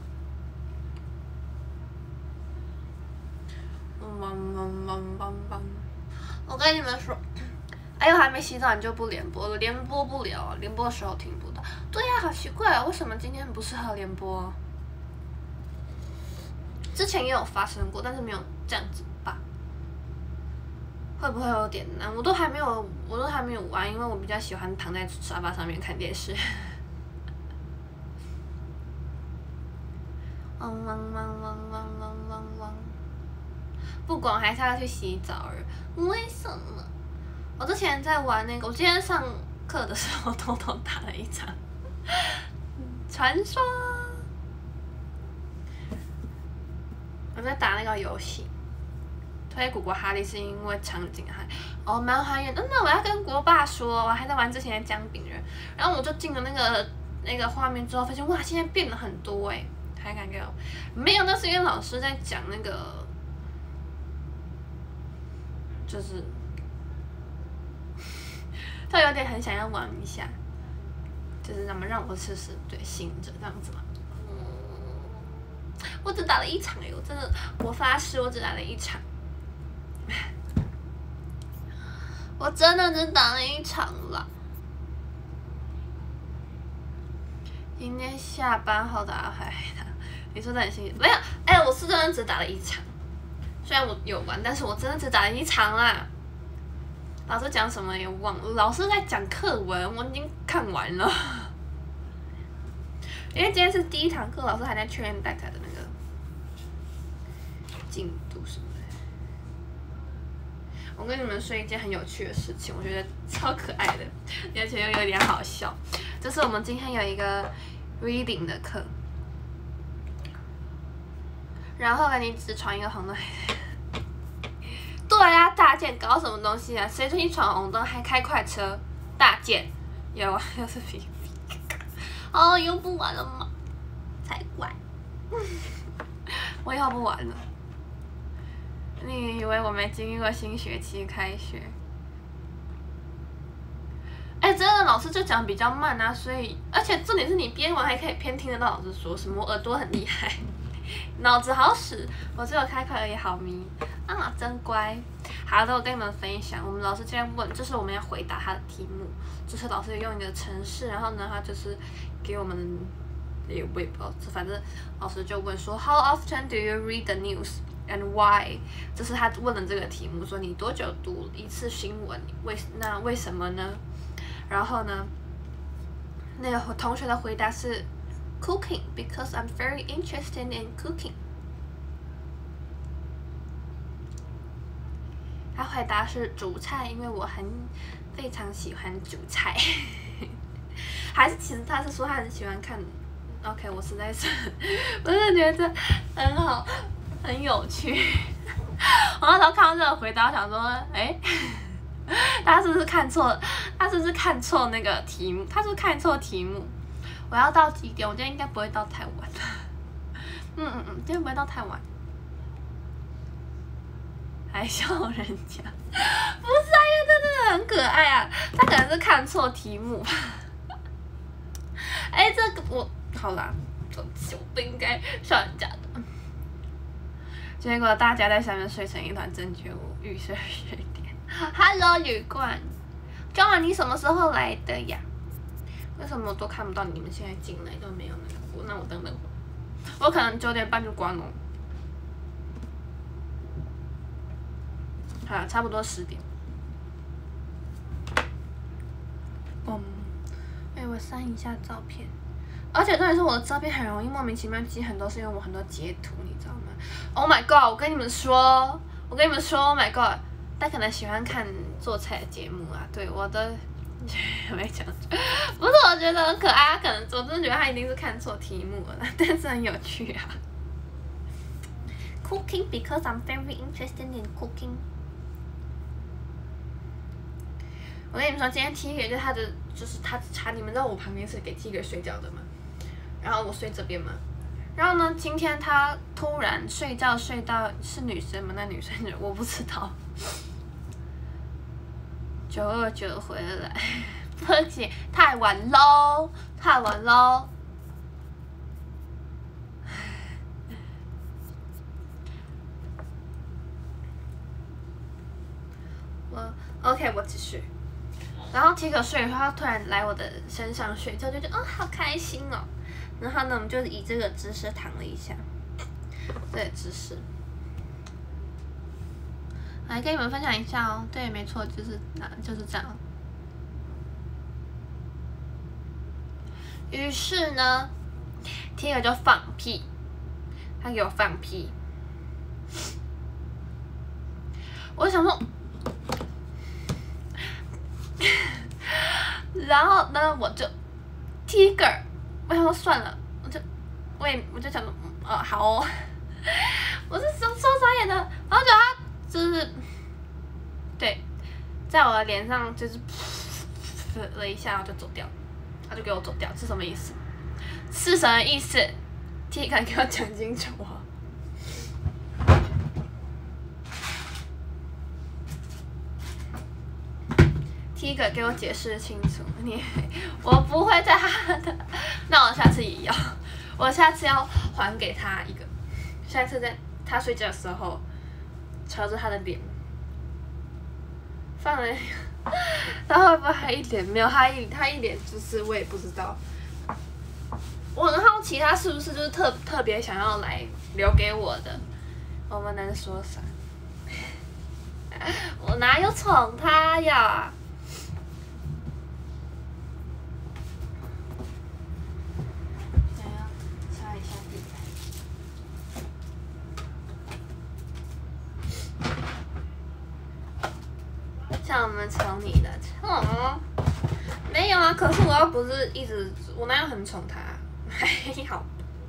A: 嘣嘣嘣嘣嘣！我跟你们说，哎呦，还没洗澡你就不联播了，联播不了，联播的时候听不到。对呀、啊，好奇怪啊，为什么今天不适合联播？之前也有发生过，但是没有这样子吧。会不会有点难？我都还没有，我都还没有玩，因为我比较喜欢躺在沙发上面看电视。汪汪汪汪汪汪汪汪！不管还是要去洗澡了，为什么？我之前在玩那个，我今天上课的时候偷偷打了一场传说。我在打那个游戏。推古国哈利是因为场景还哦蛮还原，那我要跟国爸说，我还在玩之前的姜饼人，然后我就进了那个那个画面之后，发现哇，现在变了很多哎、欸，还敢给我没有？那是因为老师在讲那个，就是他有点很想要玩一下，就是怎么让我试试对醒着这样子嘛。我只打了一场哎、欸，我真的我发誓我只打了一场。我真的只打了一场了。今天下班后打还打，你说的很新，没有？哎、欸，我是真的只打了一场，虽然我有玩，但是我真的只打了一场啦。老师讲什么也忘了，老师在讲课文，我已经看完了。因为今天是第一堂课，老师还在确认大家的那个进度什么的。我跟你们说一件很有趣的事情，我觉得超可爱的，而且又有点好笑。就是我们今天有一个 reading 的课，然后呢，你只闯一个红灯。对啊，大件搞什么东西啊？谁准你闯红灯还开快车？大件，有啊，又是皮皮。哦，又不玩了吗？才怪！我以后不玩了。你以为我没经历过新学期开学？哎、欸，真的，老师就讲比较慢啊，所以而且重点是你边玩还可以边听得到老师说什么，我耳朵很厉害，脑子好使，我只有开课而已，好迷啊，真乖。好的，我跟你们分享，我们老师今天问，就是我们要回答他的题目，就是老师用一个程式，然后呢，他就是给我们，也我也不知道，反正老师就问说 ，How often do you read the news and why？ 就是他问了这个题目，说你多久读一次新闻？为那为什么呢？然后呢，那个同学的回答是 cooking because I'm very interested in cooking。他回答是煮菜，因为我很非常喜欢煮菜。还是其实他是说他很喜欢看。OK， 我实在是，我真的觉得很好，很有趣。我那时候看到这个回答，我想说，哎、欸，他是不是看错？他是不是看错那个题目？他是不是看错题目？我要到几点？我今天应该不会到太晚。嗯嗯嗯，今天不会到太晚。还笑人家？不是啊，因为这真的很可爱啊。他可能是看错题目。哎、欸，这个我。好啦，我不应该笑人家的。结果大家在下面睡成一团，真觉悟欲睡睡点。Hello， 雨冠 ，John， 你什么时候来的呀？为什么我都看不到你们现在进来都没有那个？那我等等，我可能九点半就关了。好，差不多十点。嗯，哎，我删一下照片。而且重点是我的照片很容易莫名其妙记很多，是因为我很多截图，你知道吗 ？Oh my god！ 我跟你们说，我跟你们说 ，Oh my god！ 大家可能喜欢看做菜的节目啊，对我的没讲，不是我觉得很可爱，可能我真的觉得他一定是看错题目了，但是很有趣啊。Cooking because I'm very interested in cooking。我跟你们说，今天 Tigger 就是他的，就是他他你们知道我旁边是给 Tigger 睡觉的吗？然后我睡这边嘛，然后呢，今天他突然睡觉睡到是女生吗？那女生就我不知道。九二九回来，不行，太晚喽，太晚喽。我 OK， 我继续。然后 Tigger 睡以后，他突然来我的身上睡觉，就觉得哦，好开心哦。然后呢，我们就以这个姿势躺了一下，这个姿势，来跟你们分享一下哦。对，没错，就是啊，就是这样。于是呢 ，Tigger 就放屁，他给我放屁。我想说，然后呢，我就 Tigger。我想说算了，我就我也我就想说，哦好哦，我是超超傻眼的，然后就他就是对，在我的脸上就是噗了一下，然后就走掉，他就给我走掉，是什么意思？是什么意思 ？Tigger 给我讲清楚哦。Tigger 给我解释清楚，你我不会在他的，那我下次也要，我下次要还给他一个，下次在他睡觉的时候，朝着他的脸放了一个，他会不会还一脸没有？他一他一脸就是我也不知道，我很好奇他是不是就是特特别想要来留给我的，我们能说啥？我哪有宠他呀？像我们宠你的宠，没有啊。可是我又不是一直，我哪有很宠他？还好，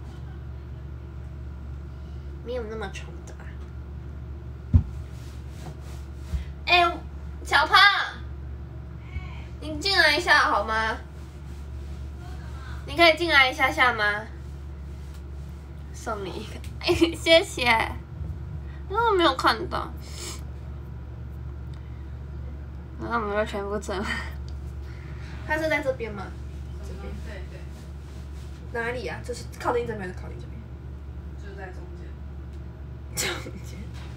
A: 没有那么宠的吧。哎、欸，小胖，你进来一下好吗？你可以进来一下下吗？送你一个，哎、欸，谢谢。因为我没有看到。然后我们就全部整了。他是在这边吗？这边。
B: 对对。
A: 哪里啊？就是靠近这边还是靠近这边？
B: 就是在中间。
A: 中间。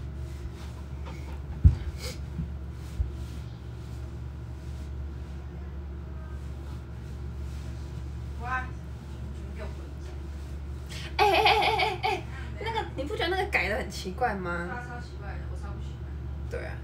B: 哇！给我回家。
A: 哎哎哎哎哎哎！那个你不觉得那个改的很奇怪吗？
B: 他超奇怪的，我超不喜欢。
A: 对啊。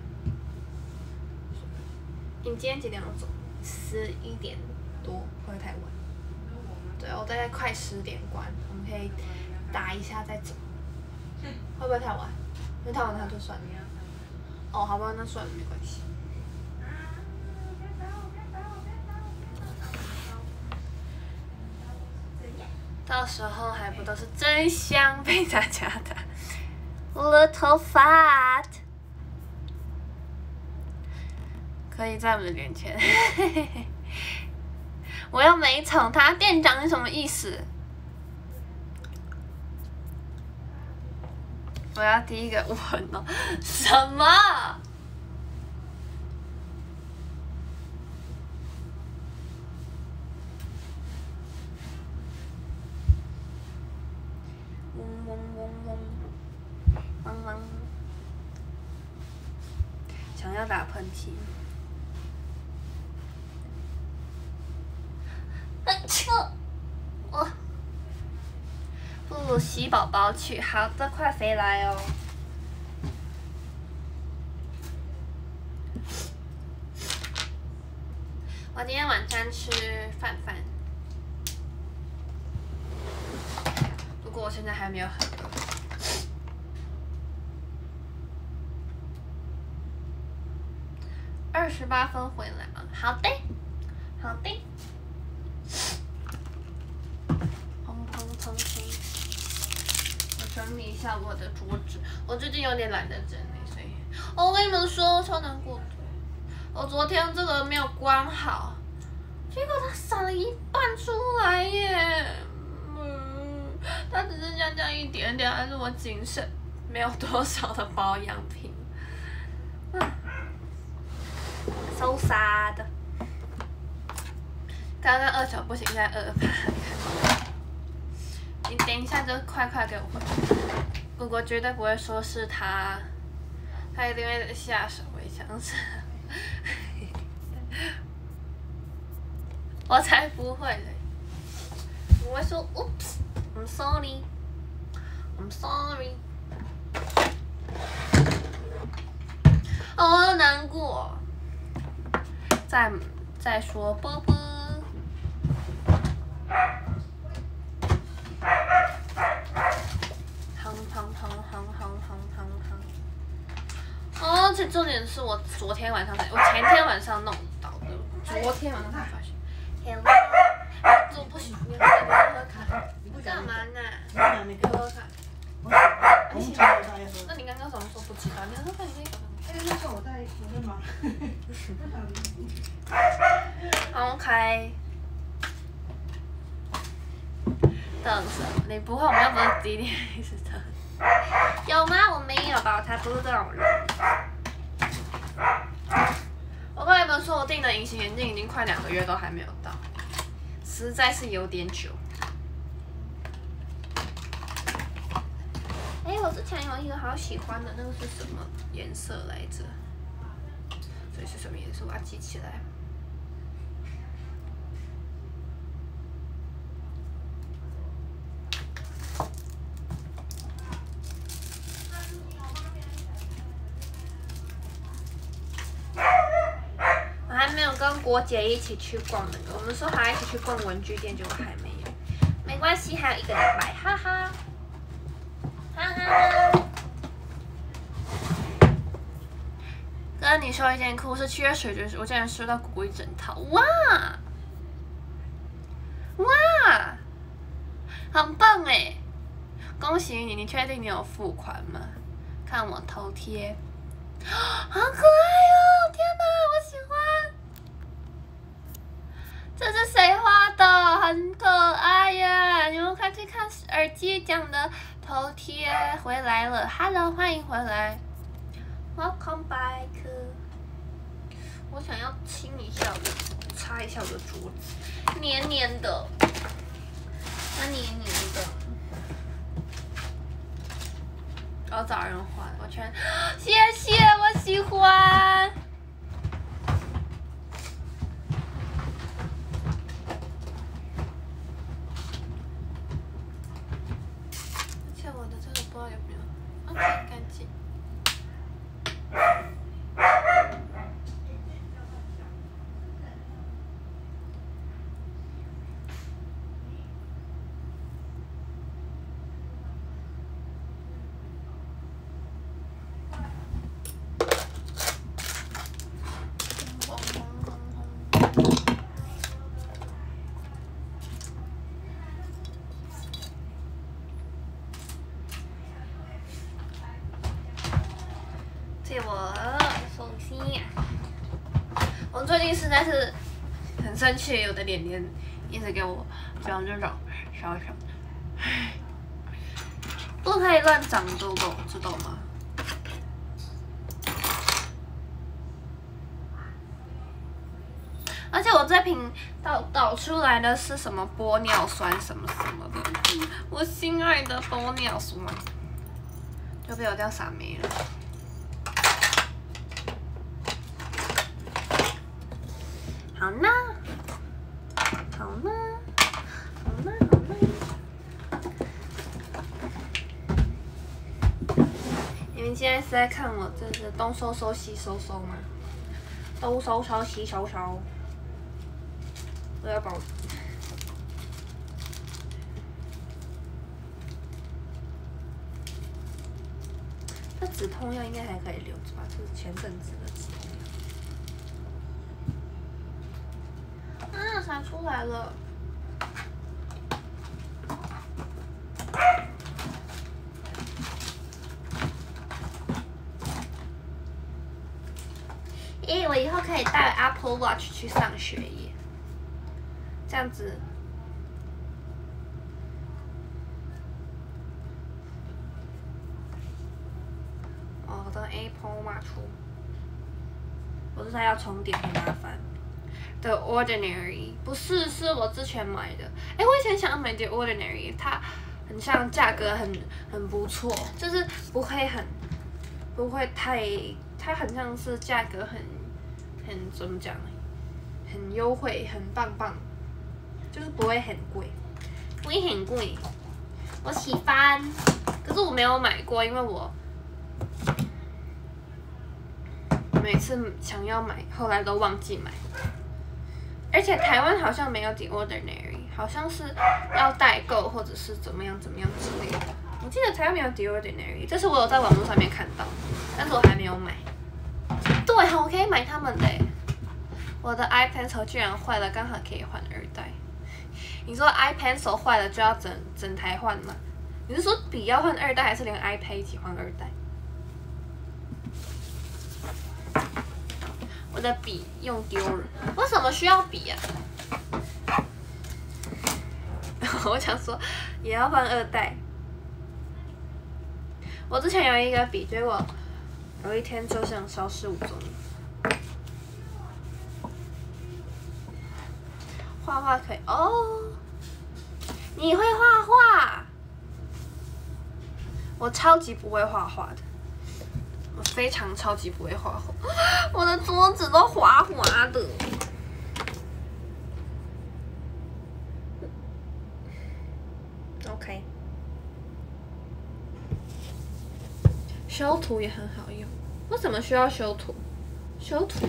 A: 你今天几点要走？十一点多，会不会太晚？ 对，我大概快十点关，我们可以打一下再走。会不会太晚？因为太晚他就算了。哦，好吧，那算了，没关系。到时候还不都是真香被大家的 little fat， 可以在我们的脸前。我又没宠他，店长是什么意思？我要第一个吻哦，什么？嗡嗡嗡嗡，嗡嗡，想要打喷嚏。啊切！我不如吸宝宝去。好的，快回来哦。我今天晚餐吃饭饭。不过我现在还没有很饿。二十八分回来啊！好的，好的。砰砰砰砰！我整理一下我的桌子。我最近有点懒得整理，所以……哦，我跟你们说，我超难过的。我昨天这个没有关好，结果它洒了一半出来耶。嗯，它只剩下这样一点点，还是我仅剩没有多少的保养品。嗯 ，so sad。刚刚二九不行，现在二八。你等一下就快快给我回。姑姑绝对不会说是他，他一定会下手为强势。我才不会嘞！我会说 ，oops，I'm sorry，I'm sorry。哦，我难过。再再说啵啵。哼哼哼哼哼哼哼哼。哦，这重点是我昨天晚上才，我前天晚上弄到的，昨天晚上才发现。Hello， 我不喜欢喝咖，干嘛呢？不喝咖。那你刚刚怎么说不知道？你喝咖你可以。哎，那时候我在我在忙。OK。等什么？你不会？我们又不是几点一直等？有吗？我没有吧，我才不是这种人。我跟你们说，我订的隐形眼镜已经快两个月都还没有到，实在是有点久。哎，我之前有一个好喜欢的，那个是什么颜色来着？这是什么颜色？我要记起来。我还没有跟国姐一起去逛那个，我们说好一起去逛文具店，结果还没有。没关系，还有一个礼拜，哈哈，哈哈。跟你说一件酷事，七月水就是我竟然收到姑姑一整套，哇，哇，很棒哎！恭喜你，你确定你有付款吗？看我头贴。好可爱哦！天哪，我喜欢。这是谁画的？很可爱呀！你们快去看耳机讲的头贴回来了 ，Hello， 欢迎回来 ，Welcome back。我想要清一下我的，擦一下我的桌子，黏黏的，它黏黏的。要找人还，我全，谢谢，我喜欢。而且我的这个不知道有没有 ，OK， 干净。 最近实在是很生气，我的脸脸一直给我长这种小小的，唉，不可以乱长痘痘，知道吗？而且我这瓶导导出来的是什么玻尿酸什么什么的，我心爱的玻尿酸，就被我这样撒没了。好呢，好呢，好呢，好呢。你们现在是在看我这是东收收西收收吗？东收收西收收。我要把我这止痛药应该还可以留着吧？这是前阵子的止痛药。啊，洒出来了！咦，我以后可以带 Apple Watch 去上学耶。这样子，哦，我的 Apple Watch， 我是它要充电很麻烦。The Ordinary 不是，是我之前买的。哎，我以前想要买 The Ordinary， 它很像价格很很不错，就是不会很不会太，它很像是价格很很怎么讲，很优惠，很棒棒。就是不会很贵，不会很贵，我喜欢。可是我没有买过，因为我每次想要买，后来都忘记买。而且台湾好像没有 The Ordinary， 好像是要代购或者是怎么样怎么样之类的。我记得台湾没有 The Ordinary， 这是我有在网络上面看到，但是我还没有买。对，我可以买他们的。我的 iPencil 居然坏了，刚好可以换二代。你说 iPencil 坏了就要整整台换吗？你是说笔要换二代，还是连 iPad 一起换二代？我的笔用丢了，为什么需要笔啊？我想说也要换二代。我之前有一个笔，结果有一天就像消失无踪。画画可以哦。你会画画？我超级不会画画的，我非常超级不会画画，我的桌子都滑滑的。OK， 修图也很好用。为什么需要修图？修图？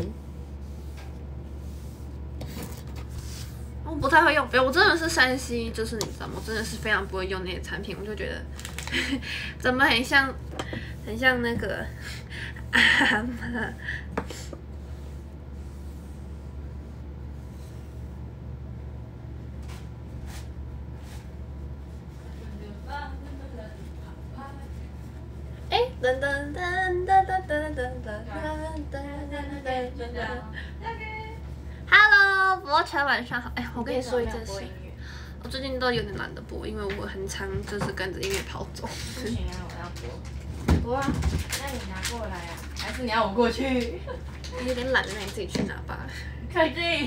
A: 我不太会用，我真的是山西，就是你知道吗？我真的是非常不会用那些产品，我就觉得怎么很像，很像那个阿嬷。哎，噔噔噔噔噔噔噔噔噔噔噔噔。Hello， 博成晚上好。哎，我跟你说一件事，我最近都有点懒得播，因为我很常就是跟着音乐跑走。
B: 不行啊，我要播。播啊，那你拿过来啊，还是你要我过去？
A: 有点懒，那你自己去拿吧。
B: 快进。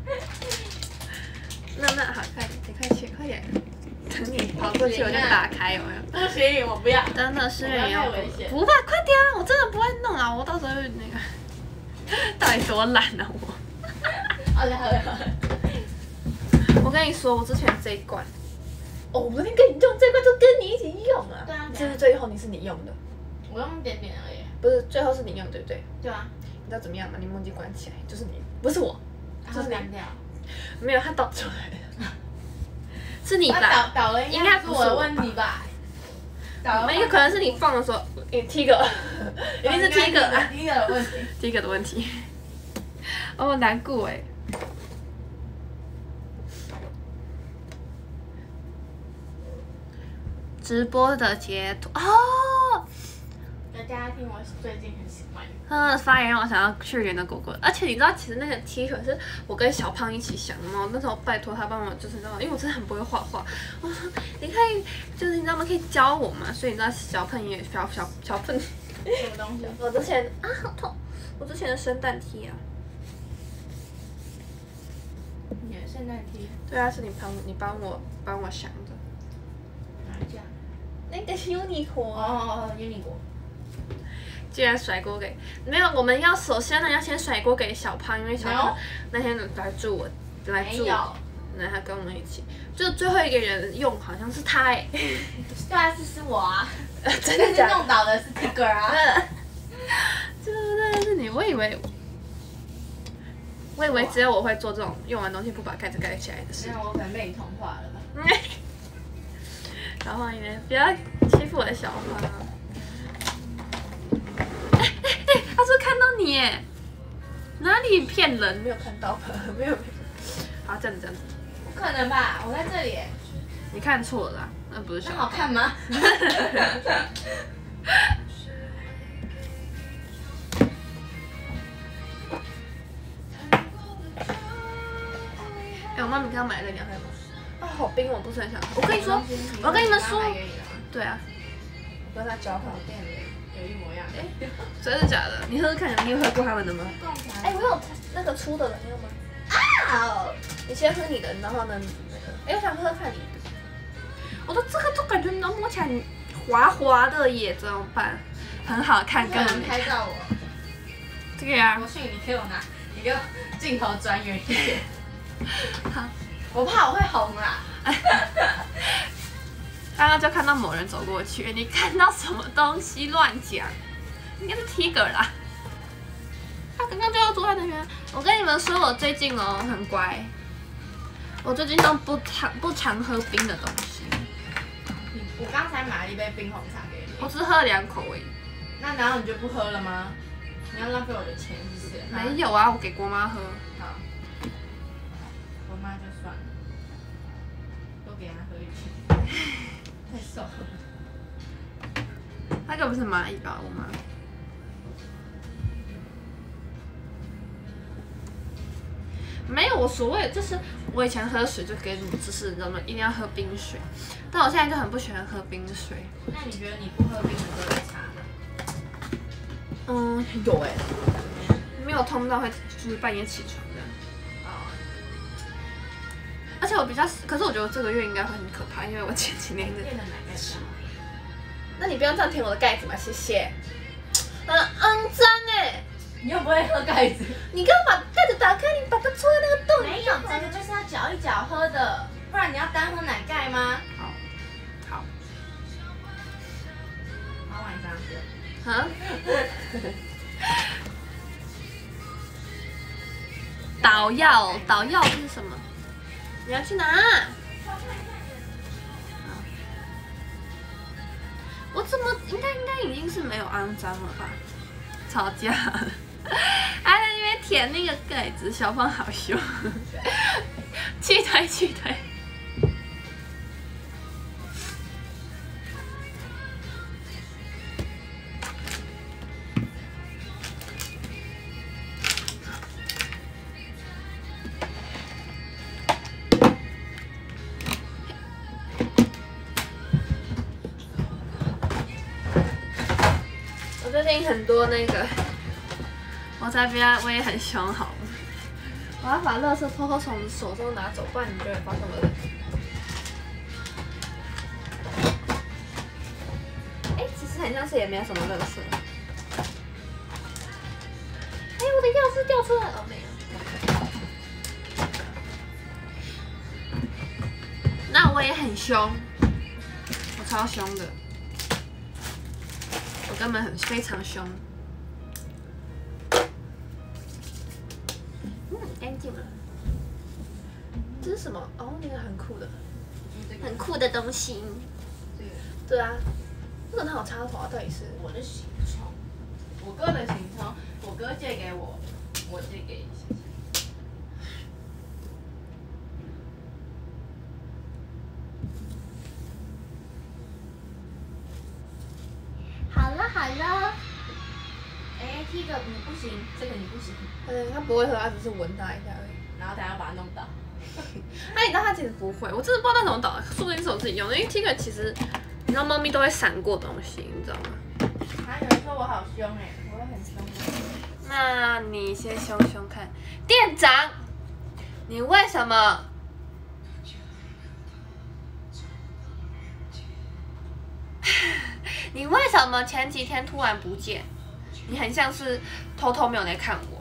A: 那那好，快点，你快去，快点。等你跑过去，我就打开，有没有？
B: 不行，我不要。
A: 真的是人要
B: 危险。
A: 不怕，快点啊！我真的不会弄啊，我到时候那个，到底多懒啊我。
B: 好了好了好了。
A: 我跟你说，我之前这一罐，哦，我昨天跟你用这一罐，就跟你一起用啊。
B: 对啊。
A: 这是最后你是你用的。
B: 我用一点点而已。
A: 不是，最后是你用，对不对？
B: 对啊。
A: 你知道怎么样吗？你忘记关起来，就是你，不是我。
B: 就是干掉。
A: 没有，它倒出来了。是你吧？
B: 倒倒了，
A: 应该
B: 不是我的问题吧？倒了。
A: 有可能是你放的时候，诶 ，Tiger， 一定是 Tiger 啊
B: ，Tiger 的问题
A: ，Tiger 的问题。哦，难过哎。直播的截图哦，
B: 跟的家庭，我最近很喜欢。
A: 他的发言让我想要去园的狗狗，而且你知道，其实那个 T 恤是我跟小胖一起想的嘛。那时候拜托他帮我，就是知道，因为我真的很不会画画，我说你可以，就是你知道吗？可以教我嘛。所以你知道小胖也小小小胖
B: 什么东西？
A: 我之前啊好痛，我之前的圣诞 T 啊。
B: 你的圣诞 T？
A: 对啊，是你帮你帮我帮我想的。
B: 哪一家？
A: 那个是 Uniqlo
B: 哦哦哦，Uniqlo。
A: 既然甩锅给没有，我们要首先呢要先甩锅给小胖，因为小胖那天来住我来住，那他跟我们一起，就最后一个人用好像是他哎、欸，
B: 对啊，是是我啊，
A: 真的假的？
B: 弄倒的是 Tigger 啊，
A: 这个是你，我以为我以为只有我会做这种用完东西不把盖子盖起来的事。
B: 没有，我可能被你同化了吧。
A: 然后你们不要欺负我的小胖。哎哎哎，他是看到你耶？哪里骗人？没有看到吧？没有没有。好，这样子这样子。
B: 不可能吧？我在这里。
A: 你看错了啦，那不是小
B: 胖。那好看吗？
A: 哎，我妈咪刚刚买了两盒吗？啊，好冰，我不是很想喝。我跟你说，我跟你们说，对啊，
B: 我跟他交换店里有一模一样。哎，
A: 真的假的？你喝喝看，你有喝过他们的吗？哎，我有那个粗的了，你有吗？啊！你先喝你的，然后呢，那个，哎，我想喝喝看你的。我的这个就感觉能摸起来滑滑的耶，怎么办？很好看，根本
B: 拍照我。
A: 这个呀。
B: 我信你给我拿，你给我镜头转远一点。
A: 好。
B: 我怕我会红啦。
A: 刚刚就看到某人走过去，你看到什么东西乱讲？应该是 Tigger 啦。他刚刚就要坐在那边。我跟你们说，我最近哦很乖，我最近都不常不常喝冰的东西。
B: 你我刚才买了一杯冰红茶给你。
A: 我只喝了两口而已。
B: 那难道你就不喝了吗？你要浪费我的钱是不是？
A: 没有啊，我给郭妈喝。
B: 好。我妈就算了，都给她喝一点，太瘦了。
A: 那个不是蚂蚁吧？我妈。没有，我所谓就是我以前喝水就给你们知识，你知道吗？一定要喝冰水，但我现在就很不喜欢喝冰水。
B: 那你觉得你不喝冰的都有差吗？
A: 嗯，有哎、欸，没有痛到会就是半夜起床的。
B: 哦。
A: 而且我比较，可是我觉得这个月应该会很可怕，因为我前几年一直。
B: 变得奶盖少。
A: 那你不要这样舔我的盖子嘛，谢谢。很肮脏哎！
B: 你又不会喝盖子。
A: 你刚刚把盖子打开，你把它戳在那个洞里。
B: 没有，这个就是要搅一搅喝的，不然你要单喝奶盖吗？
A: 好，好。
B: 好晚上去。
A: 啊？导药，导药是什么？你要去哪？我怎么应该应该已经是没有肮脏了吧？吵架了，还在那边舔那个盖子，小胖好凶，气推气推。最近很多那个，我才不要，我也很凶好了。我要把垃圾偷偷从手中拿走，不然你就会发现我的。哎、欸，其实很像是也没有什么垃圾。哎、欸，我的钥匙掉出来了没有？那我也很凶，我超凶的。我根本很非常凶，嗯，干净了。这是什么？哦，那个很酷的，很酷的东西。对啊，这个很好插头啊，到底是
B: 我的行充，我哥的行充，我哥借给我，我借给小小。
D: 好了好了，
B: T 个你不行，这个你不行。
A: 嗯，他不会喝，他只是闻它一下而已。
B: 然后等下把它弄倒。
A: 那你知道他其实不会，我真的不知道他怎么倒的，说不定是我自己用的。因为 Tigger 其实，你知道猫咪都会闪过东西，你知道吗？
B: 然后有人说我好凶哎、欸，我会很凶。
A: 那你先凶凶看，店长，你为什么？你为什么前几天突然不见？你很像是偷偷没有来看我。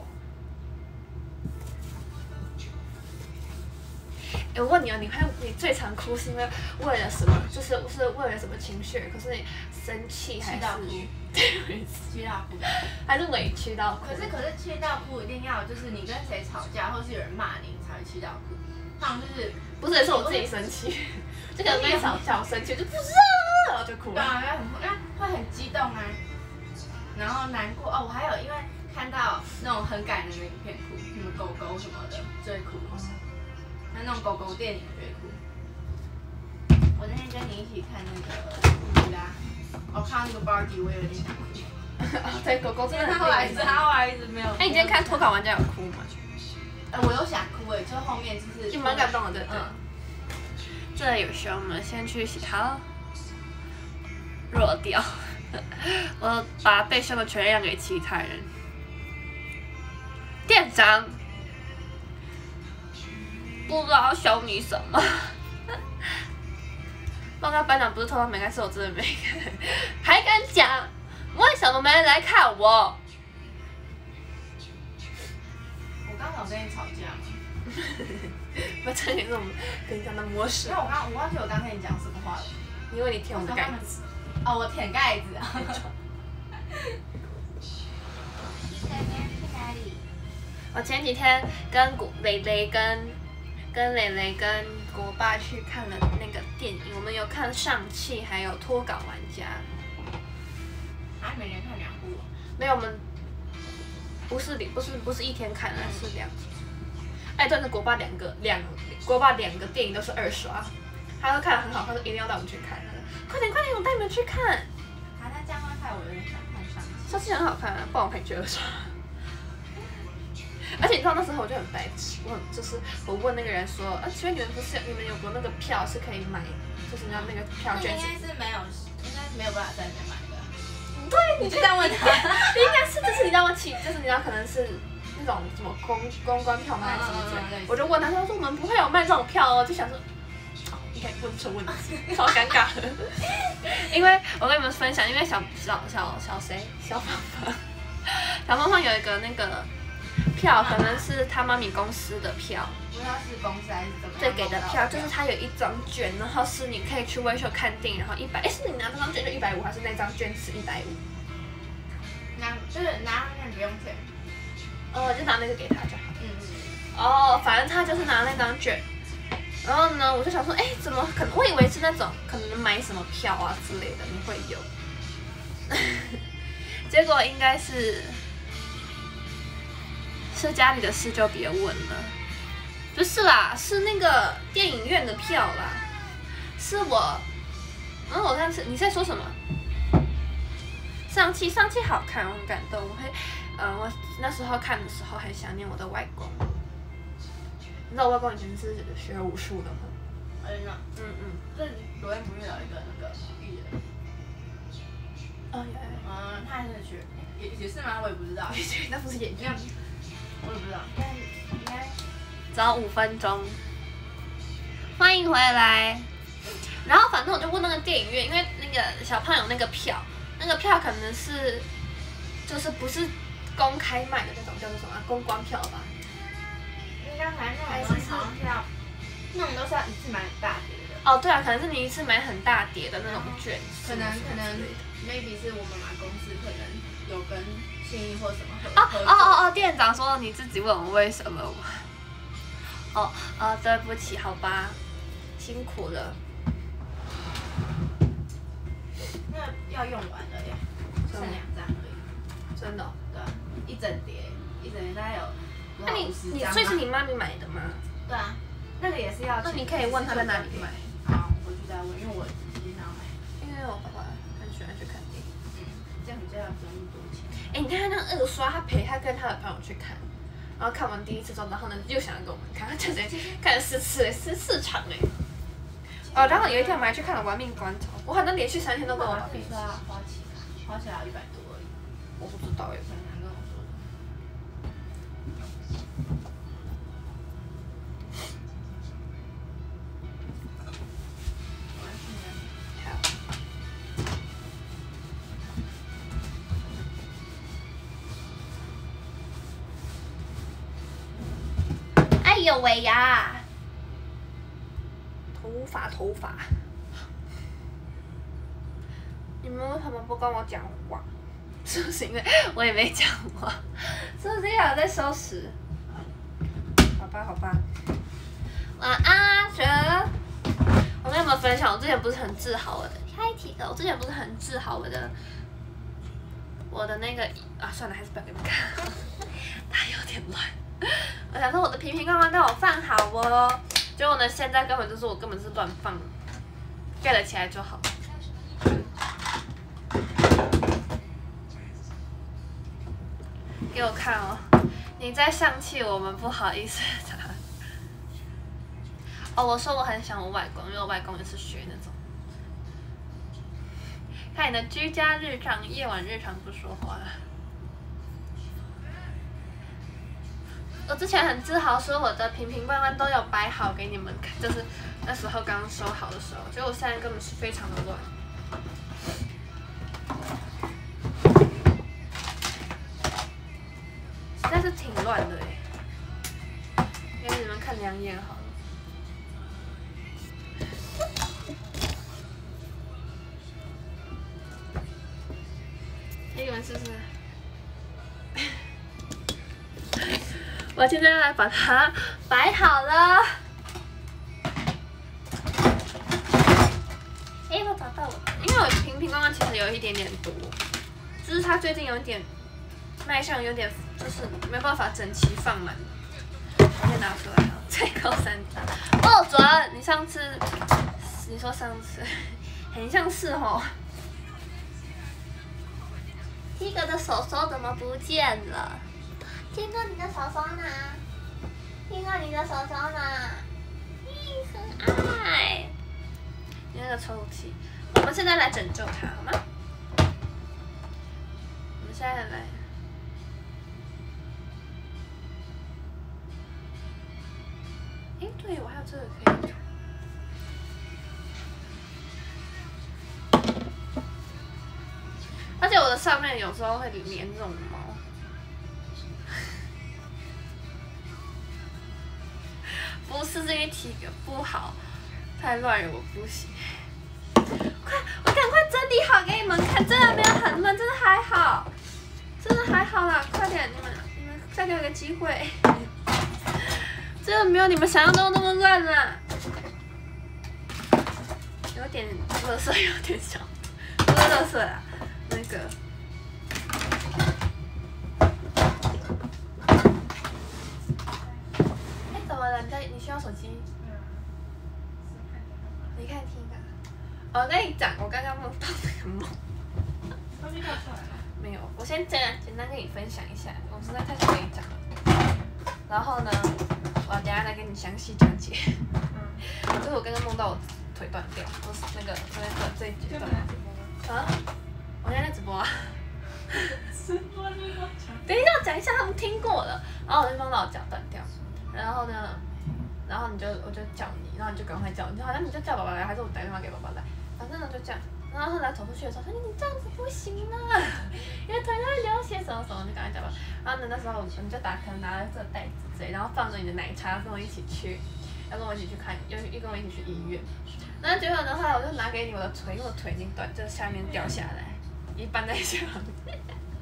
A: 哎、我问你哦，你看你最常哭是因为为了什么？就是是为了什么情绪？可是你生气还是
B: 气到哭，
A: 还是委屈到哭？
B: 可是可是气到哭一定要就是你跟谁吵架，或是有人骂你，你才会气到哭。通常就是
A: 不是是我自己生气，就可能被小小生气就不是啊，然后就哭了。
B: 对啊，因为很因为会很激动啊，然后难过哦。我还有因为看到那种很感人的影片哭，什么狗狗什么的就会哭。那那种狗狗电影就会哭。我那天跟你一起看那个乌拉，我看到那个 Barbie 我也有点想哭。
A: 对，狗狗真的很
B: 他后来一直他后来一直没有。
A: 哎，你今天看脱稿玩家有哭吗？
B: 呃，我有想哭哎，就后面就是
A: 也蛮感动的，对对。
B: 嗯。
A: 这有时候我们先去洗它，弱掉。我把被凶的权利让给其他人。店长，不知道凶你什么。报告班长不是偷偷没看，是我真的没看，还敢讲？为什么没人来看我？
B: 我刚刚有跟你吵架吗？
A: 不趁你这种平常的模式。
B: 因为我刚我忘记我刚跟你讲什么话了。
A: 因为你舔我的盖子。
B: 哦，我舔盖子啊。
A: 我前几天跟古蕾蕾跟跟蕾蕾跟国爸去看了那个电影，我们有看上汽还有脱稿玩家。
B: 啊，每年看两部、哦？
A: 没有，我们不是不是不是一天看的，是两天。哎，对，那国爸两个两国爸两个电影都是二刷，他都看得很好，他说一定要带我们去看。快点快点，我带你们去看。
B: 啊，那这样的话，我有点想看上汽。
A: 上汽很好看，不然我可以去二刷。而且你知道那时候我就很白痴，我很就是我问那个人说，啊，请问你们不是你们有过那个票是可以买，就是你知道那个票券？
B: 应该是没有，应该是没有办法在里面买的。
A: 对，
B: 你就这样问他。
A: 应该是，就是你知道吗？起，就是你知道可能是那种什么公公关票吗？还是什么之类的。我就问他，他说我们不会有卖这种票哦，就想说，应该问错问题，超尴尬的。因为我跟你们分享，因为小小小小谁小芳芳，小芳芳有一个那个。票可能是他妈咪公司的票，
B: 不知道是公司还是怎么样。
A: 对，给的票就是他有一张券，然后是你可以去微秀看电影，然后一百，哎，是你拿这张券就一百五，还是那张券是一百五？
B: 拿就是拿那不用钱。
A: 哦，就拿那个给他就好。
B: 嗯嗯。
A: 哦，反正他就是拿那张券，然后呢，我就想说，哎，怎么可能？我以为是那种可能买什么票啊之类的，你会有。结果应该是。是家里的事就别问了，不是啦，是那个电影院的票啦，是我，嗯，我看是你在说什么？上汽上汽好看，我很感动，我会，嗯、呃，我那时候看的时候很想念我的外公，你知道我外公以前是学武术的吗？
B: 哎呀，
A: 嗯嗯，
B: 这昨天不是有一个那个艺人？
A: 哦有。
B: 嗯，他还是学，也也是吗？我也不知道，
A: 那不是演员。
B: 我也不知道，但应该
A: 只要五分钟。欢迎回来。然后反正我就问那个电影院，因为那个小胖有那个票，那个票可能是就是不是公开卖的那种，叫做什么公关票吧？
B: 应该还那种东西好像是要，那种都是要一次买很大叠的。
A: 哦，对啊，可能是你一次买很大叠的那种券，
B: 可能可能 maybe 是我们马公司可能有跟。或什么
A: 哦哦哦哦！店长说你自己问我为什么？哦哦，对不起，好吧，辛苦了。
B: 那要用完了耶，剩两张而已。
A: 真的、哦？
B: 对啊，一整叠，一整叠大概有
A: 那你你所以是你妈咪买的吗？
B: 对啊，那个也是要。
A: 那你可以问他在哪里买。
B: 好，我去再问，因为我今天要买。
A: 因为我爸爸很喜欢去看电影。
B: 嗯， 这样就要赚那么多钱。
A: 哎、欸，你看他那个二刷，他陪他跟他的朋友去看，然后看完第一次之后，然后呢又想要跟我们看，他就直接看了四次，四四场哎。哦，然后有一天我们还去看了《玩命关头》，我好像连续三天都跟我老弟。
B: 说要花起来，花起来要一百多而已。
A: 我不知道哎，
B: 很难跟我说的。
A: 哎呦喂呀！头发头发，你们为什么不跟我讲话？是不是因为我也没讲话？是不是因为我在收拾？好吧好吧。晚安，雪儿。我跟你们分享，我之前不是很自豪我的，下一题的，我之前不是很自豪我的，我的那个啊，算了，还是不要给你们看，它有点乱。我想说我的瓶瓶罐罐都有放好哦，结果呢，现在根本就是我根本是乱放，盖得起来就好。给我看哦，你在上气我们不好意思的。哦，我说我很想我外公，因为我外公也是学那种。看你的居家日常，夜晚日常不说话。我之前很自豪说我的瓶瓶罐罐都有摆好给你们看，就是那时候刚收好的时候，结果我现在根本是非常的乱，实在是挺乱的哎。给你们看两眼好了。给你们试试。我现在来把它摆好了。哎，我找到了，因为我瓶瓶罐罐其实有一点点多，就是它最近有点卖相有点就是没办法整齐放满。我先拿出来了，最高三张。哦，主要你上次你说上次很像是哦。T 哥的手手怎么不见了？T 哥，你的手手呢 ？T 哥，你的手手呢？咦，很爱。你那个抽屉，我们现在来拯救它，好吗？我们现在来。哎，对，我还有这个可以。而且我的上面有时候会连这种毛，不是这个体格不好，太乱了我不行。快，我赶快整理好给你们看，真的没有很乱，真的还好，真的还好啦，快点，你们你们再给我个机会，真的没有你们想象中那么乱啦，有点垃圾，有点小，不是垃圾啦。那个，哎，怎么了？你在？你需要手机？你看听看。哦，跟你讲，我刚刚梦到那个梦。
B: 东西跳出来了。
A: 没有，我先简单简单跟你分享一下，我实在太想跟你讲了。然后呢，我等下再跟你详细讲解。嗯。就是我刚刚梦到我腿断掉，我是那个那个这一节断掉。啊？我现在在直播啊！直播直播等一下讲一下他们听过的，然后我就梦到我脚断掉，然后呢，然后你就我就叫你，然后你就赶快叫，你就好像你就叫爸爸来，还是我打电话给爸爸来，反正呢就这样。然后后来走出去的时候，他说你这样子不行啊，因为腿会流血什么什么，就赶快叫爸爸。然后呢那时候你就打可能拿了这个袋子之类，然后放着你的奶茶，跟我一起去，要跟我一起去看，又又跟我一起去医院。然后结果呢，后来我就拿给你我的腿，因为我腿已经断，就下面掉下来。一般在下面。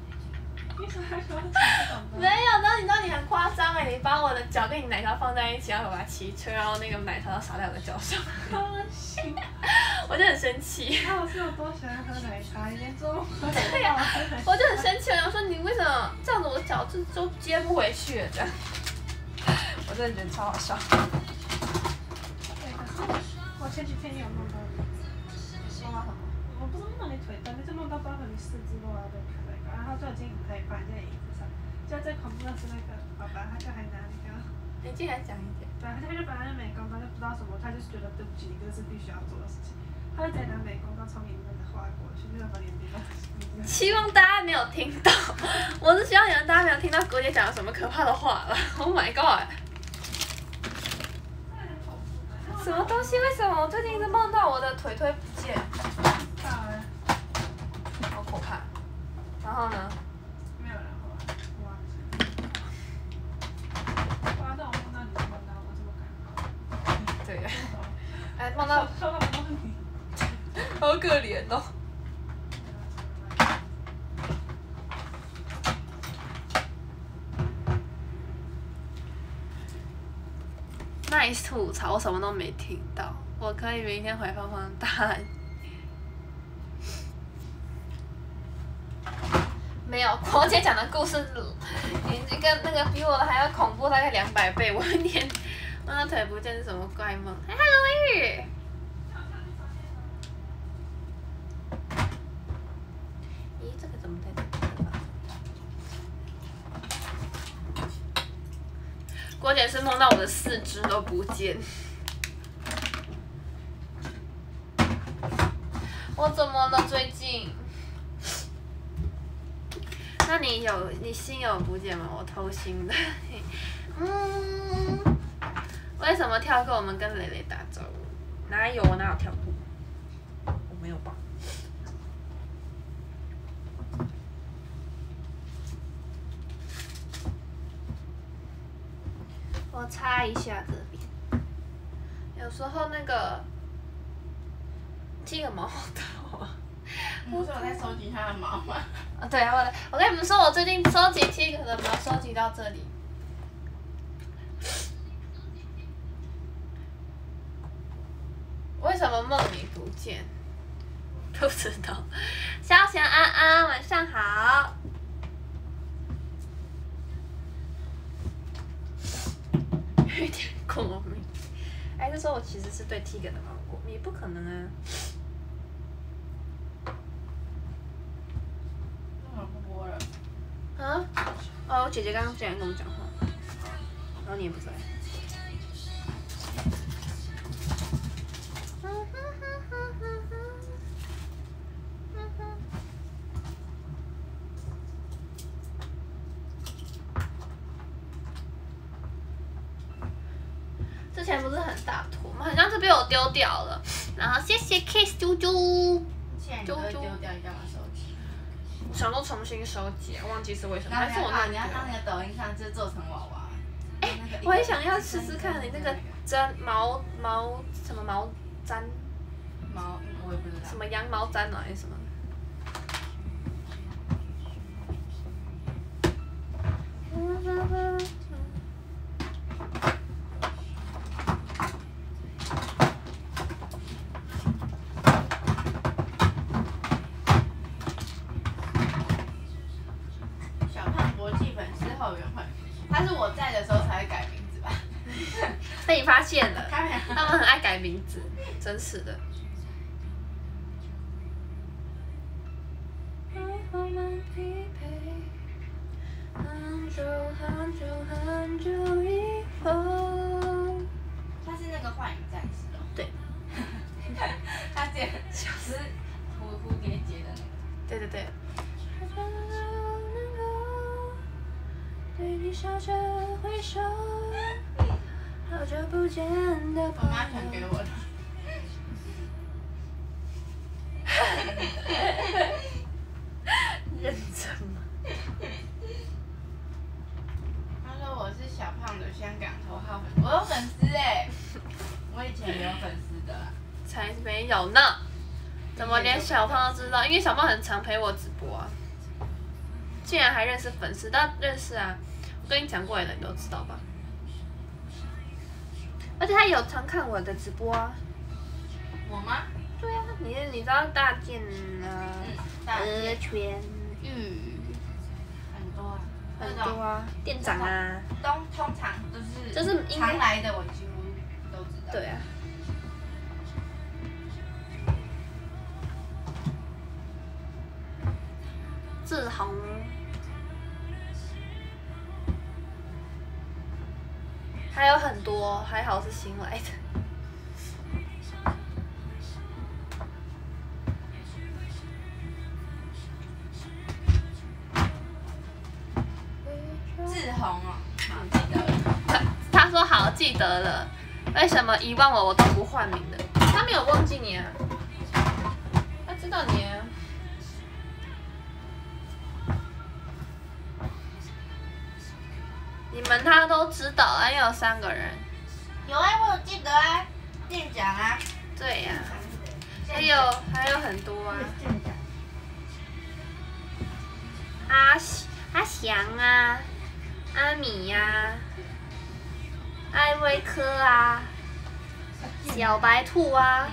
A: 没有，然后你知道你很夸张哎，你把我的脚跟你奶茶放在一起，然后我把它骑车，然后那个奶茶都洒在我的脚上。我就很生气。
D: 那我是有多喜欢喝奶茶，一天中午喝
A: 对呀、啊，我就很生气，我说你为什么这样子，我的脚就就接不回去了这样。我真的觉得超好笑。
D: 对，可是我前几天也有梦到你，梦到什么？ 我不是梦到你腿断，就是梦到包括你四肢都要被砍在一个，然后就已经很害怕，在椅子上。就最恐怖的是那个爸爸，他就还拿那个，
A: 你竟然讲一点。
D: 对，他就把那美工刀就不知道什么，他就是觉得对不起你，这是必须要做的事情。他就直接拿美工刀从你那个划过去，那个把脸变到。
A: 希望大家没有听到，我是希望你们大家没有听到国姐讲了什么可怕的话了。Oh my god！ 什么东西？为什么我最近一直梦到我的腿腿不见？好可怕。然后呢？
D: 没有然后啊，我忘记。哇，这种梦到你梦到我这么尴尬。
A: 对。哎，梦到。
D: 说到都是你。
A: 好可怜哦。nice 吐槽，我什么都没听到，我可以明天回放放答案。没有，国姐讲的故事，已经跟那个比我的还要恐怖大概两百倍。我一天梦到腿不见是什么怪梦？哎 ，Hello 雨。咦，这个怎么在这里？郭姐是梦到我的四肢都不见，我怎么了最近？那你有你心有不见吗？我偷心的。嗯，为什么跳过我们跟蕾蕾打招呼？哪有我哪有跳过？我没有吧？我擦一下这边，有时候那个剃个毛头。
B: 你不是有在收集它的毛吗？
A: 啊，对啊，我我跟你们说，我最近收集 Tigger 的毛，收集到这里。为什么梦里不见？不知道。小贤安安，晚上好。有点过敏，还是说我其实是对 Tigger 的毛过敏？也不可能啊。啊？哦，我姐姐刚刚竟然跟我讲话，然后你也不在。之前不是很大坨吗？好像是被我丢掉了。然后谢谢 Kiss 啾啾。
B: 现在你都会丢掉，你干嘛收集？
A: 想都重新收集，忘记是为什么。
B: 然后
A: 还是我那
B: 你要当那个抖音上，就做成娃娃。
A: 哎、欸，我也想要试试看你那个粘毛毛什么毛毡。
B: 毛，我也不知道。
A: 什么羊毛毡啊，还是什么？
B: 小胖国际粉丝后援会，他是我在的时候才会改名字吧？
A: 被你发现了，他们很爱改名字，真是的。很久很久很久以后。
B: 他是那个幻影战士哦。
A: 对。
B: 他剪是蝴蝴蝶结的那个。
A: 对对对。对你笑着挥手，好久不见的
B: 我妈传给我的。
A: 认真吗？
B: 他说我是小胖的香港头号粉丝，我有粉丝哎，我以前也有粉丝的啦。
A: 才没有呢，怎么连小胖都知道？因为小胖很常陪我直播啊。竟然还认识粉丝，但认识啊，我跟你讲过来的，你都知道吧？而且他有常看我的直播啊。
B: 我吗？
A: 对啊，你你知道大件啊，
B: 鹅
A: 全玉，
B: 很多啊，
A: 很多啊，店长啊，
B: 都通常都是
A: 就是
B: 常来的，我几乎都知道。
A: 对啊。 志宏。还有很多，还好是新来的。
B: 志宏哦，好记得了。
A: 他他说好记得了，为什么遗忘我我都不换名的？他没有忘记你啊，他知道你啊。你们他都知道啊，有三个人。
B: 有啊，我有记得啊，店长啊。
A: 对呀、啊，还有还有很多啊。阿阿翔啊，阿米呀、啊，艾薇科啊，小白兔啊。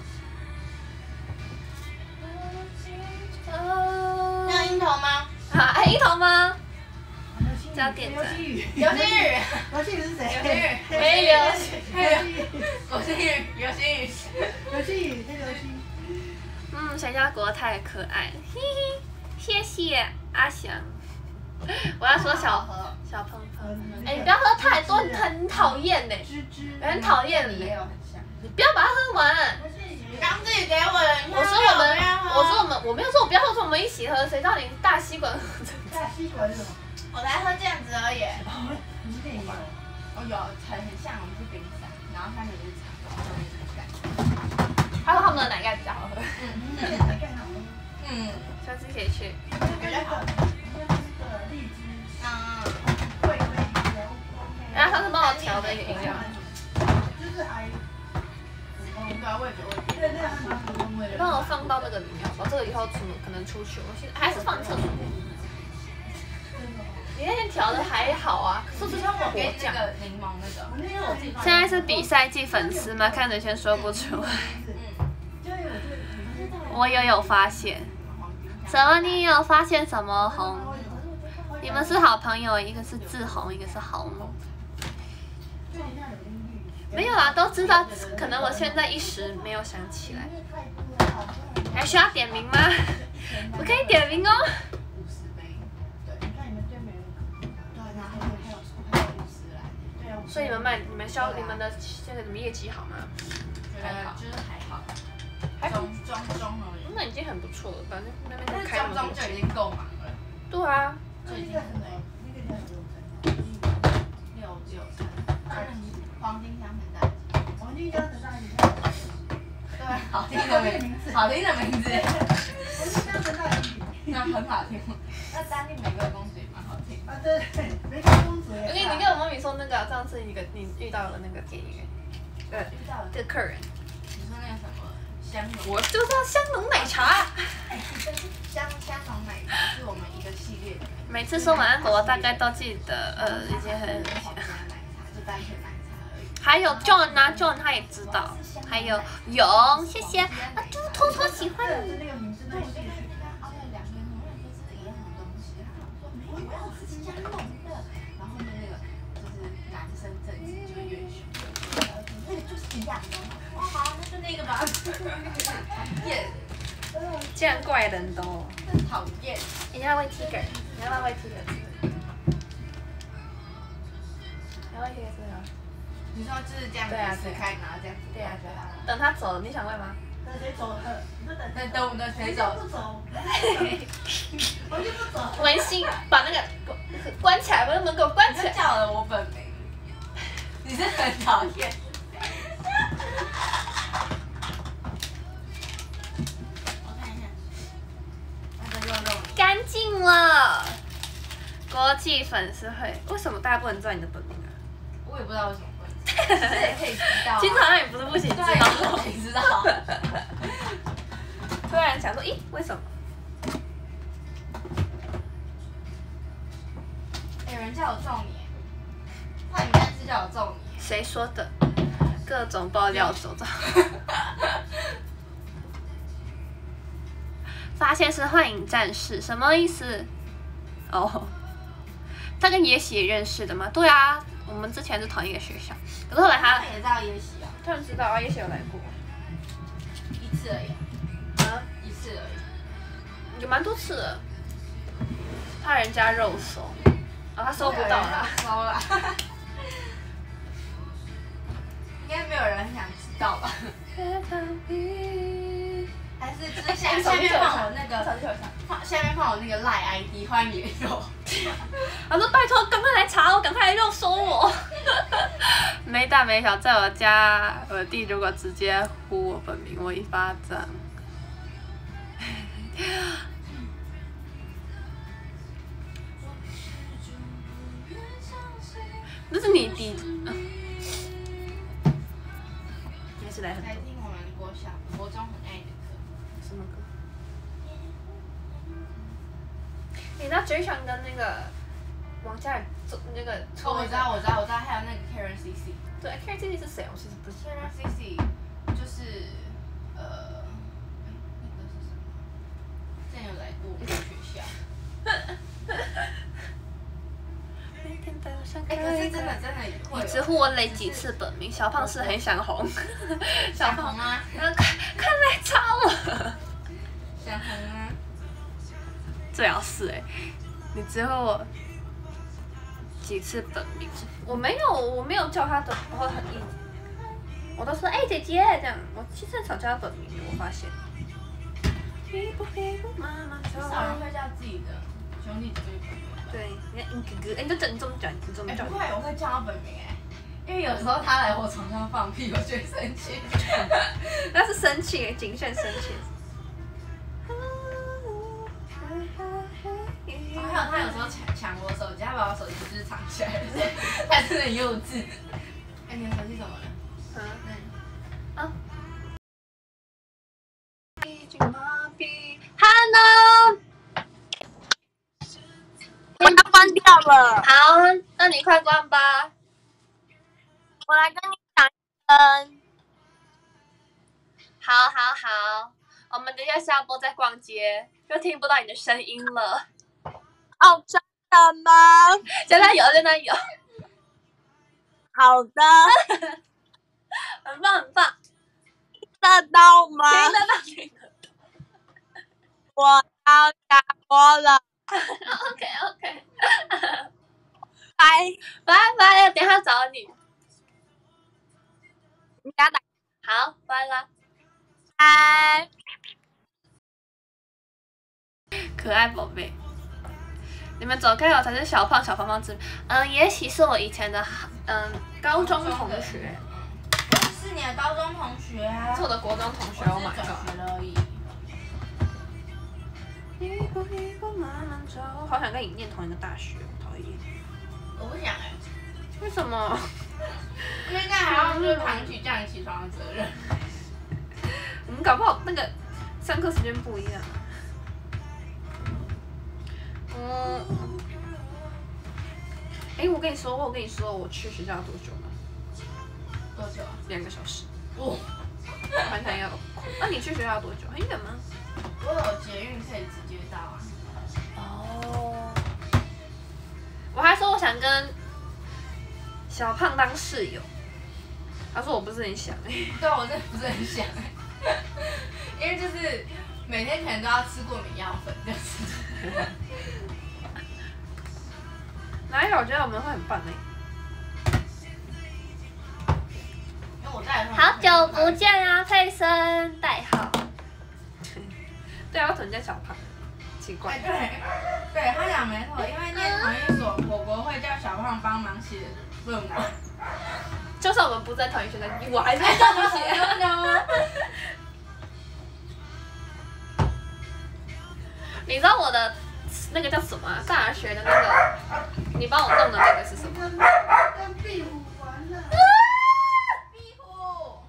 B: 那有樱桃吗？
A: 啊，哎，樱桃吗？叫店长。
B: 刘星宇。
D: 刘星宇是谁？
B: 刘星宇。
A: 没有。
B: 刘星宇。刘星宇。
D: 刘星宇，那刘星。
A: 嗯，谁家国太可爱了，嘿嘿，谢谢阿翔。我要说小小鹏鹏，哎，你不要喝太多，你很讨厌呢，很讨厌你。你不要把它喝完。
B: 刚自己给我的。
A: 我说我们，我说我们，我没有说我不要喝，说我们一起喝，谁知道你大吸管？
D: 大吸管是什么？
B: 我才喝这样子而已。
D: 你是电影吗？
B: 哦，有，很很像，我们是冰沙，然后它们是长的，上面是奶盖。
A: 他说他们的奶盖比较好喝。
D: 嗯，奶盖好喝。
B: 嗯，
A: 下次可以去。
B: 比较好。
D: 荔枝。
B: 嗯。
D: 会会
A: 然后他是帮我调的一个饮料。
D: 就是还。
B: 对啊，我也觉得。
D: 对对，还蛮普通的。
A: 你帮我放到那个里面，我这个以后出可能出去，我现在还是放厕所。你那天调的还好啊，是不是果酱？
B: 柠檬那个。
A: 现在是比赛季粉丝吗？看着先说不出来。我也有发现。什么？你有发现什么红？你们是好朋友，一个是志宏，一个是红。没有啊，都知道，可能我现在一时没有想起来。还需要点名吗？我可以点名哦。所以你们卖，你们销，你们的现在怎么业绩好吗？
B: 还好，就是还好，还中中中而已。
A: 那已经很不错了，反正那边
B: 但是
A: 开
B: 中中就已经够忙了。
A: 对啊。
B: 就已经很累。六六三，黄金香橙大吉。
D: 黄金香橙大吉。
B: 对，好听的名字，好听的名字。
D: 黄金香橙大吉。
B: 那很好听。那丹妮玫瑰公主也蛮好听。
D: 啊对，玫瑰公主。
A: 你你跟我妈咪说那个上次你个你遇到了那个店员，呃，
B: 遇到了
A: 这个客人。
B: 你说那个什么香浓？
A: 我就说香浓奶茶。
B: 香香浓奶茶是我们一个系列的。
A: 每次说晚安狗，我大概都记得，呃，一些很。
B: 就单纯奶茶而已。
A: 还有 John 啊 ，John 他也知道，还有勇，谢谢啊，猪偷偷喜欢你。
D: 那个名字，那个姓氏。
B: 两个人同样都吃一样的东西，他说我要吃香浓的，然后呢那个就是男生正直就会越凶，那个就是一样的。哦好，那就那个吧。讨厌，
A: 这样怪人都。
B: 真讨厌。
A: 你要喂 Tiger，你要不要喂 Tiger 吃？你要喂 Tiger 吃吗？
B: 你说就是这样子撕开，然后这样子。
A: 对啊对啊。等他走，你想喂吗？
D: 等谁走？呃，那等。
B: 等等我们谁走？
D: 不走。我就不走。
A: 文心把那个关起来，把那门给我关起来。
B: 你叫了我本名，你是很讨厌。我看一下，那个肉肉。
A: 干净了。国际粉丝会，为什么大家不能知道你的本名啊？
B: 我也不知道为什么会，其实也可以知道、啊。
A: 其实好像也不是不行知道，
B: 可以知道。
A: 突然想说，咦，为什么？
B: 有人叫我揍你，换你单是叫我揍你。
A: 谁说的？各种爆料走走。发现是幻影战士，什么意思？哦，他跟野喜认识的吗？对啊，我们之前是同一个学校，可是后来他
B: 也知道野喜啊，
A: 突然知道啊，野喜有来过，
B: 一次而已。啊，一次而已。
A: 有蛮多次的。 怕人家肉搜，哦，他收不到啦，
B: 收了。应该没有人很想知道吧？还是就是下下面放我那个，放下面放我那个 Line I D， 欢迎联络。
A: 他说拜托，赶快来查我，赶快来肉搜我。没大没小，在我家，我弟如果直接呼我本名，我一巴掌。那是你弟。也是来很多。
B: 来听我们国小、国中很爱的歌。
A: 什么歌？你知道 J 翔跟那个王嘉尔做那个？
B: 哦，我知道，我知道，我知道，还有那个 Karen C C。
A: 对 ，Karen C C 是谁？我其实不是。
B: Karen C C 就是呃，那个是什么？之前有来过我们学校。哎，可是真的真的会。
A: 你直呼我累几次本名，小胖是很想红。
B: 想红啊！
A: 快快来找我！
B: 想红啊！
A: 最好是哎、欸，你直呼我几次本名？我没有，我没有叫他的，我很硬，我都说哎、欸、姐姐这样，我其实很少叫他本名，我发现。
B: 少人会叫自己的兄弟姐妹本名。
A: 对，你看英哥哥，哎、欸，你就这你这么讲，你这么讲。
B: 不会，我会叫他本名哎、欸，因为有时候他来我床上放屁，我就会生气。
A: 那是生气，仅限生气。
B: 哦，还有他有时候抢抢我手机，他把我手机就是藏起来了，他真的很幼稚。哎、欸，你的手机怎么了？
A: 嗯。
B: 嗯。
A: 啊。Hello。
C: 我要关掉了。
A: 好，那你快关吧。
C: 我来跟你讲一声。
A: 好好好，我们等一下下播再逛街，就听不到你的声音了。
C: 哦，真的吗？
A: 真的有，真的有。
C: 好的。
A: 很棒很棒。
C: 听得到吗？
A: 听得到，听得到。
C: 我要下播了。
A: OK OK。
C: 拜
A: 拜拜，等一下找你。
C: 你给他打。
A: 好，拜啦。
C: 拜。
A: 可爱宝贝，你们走开，我才是小胖小胖胖之。嗯，也许是我以前的嗯高中同学。
B: 我是你的高中同学啊。
A: 是我的国中同学，我马上。
B: 而已。
A: 一步一步慢慢走，好想跟你念同一个大学，我讨厌。
B: 我不想哎、欸。
A: 为什么？
B: 因为那还要就是扛起叫你起床的责任。
A: 我们搞不好那个上课时间不一样。嗯。哎、欸，我跟你说，我跟你说，我去学校要多久吗？
B: 多久啊？
A: 两个小时。
B: 哦。
A: 完全要哭。那、啊、你去学校要多久？很远吗？
B: 我有捷运可以直接到啊。
A: 哦。我还说我想跟小胖当室友，他说我不是很想哎、欸。
B: 对，我真的不是很想哎、欸，因为就是每天可能都要吃过敏药粉这样子。
A: 哪有？我觉得我们会很棒哎、
B: 欸。因为我在
A: 好久不见啊，佩森代号。对啊，我怎么叫小胖？奇怪。
B: 对，对他讲没错，因为念同一所，我国会叫小胖帮忙写论文。
A: 就算我们不在同一学校，我还是会叫你写。你知道我的那个叫什么、啊？大学的那个，你帮我弄的那个是什么？
D: 跟壁虎玩了。
B: 壁虎。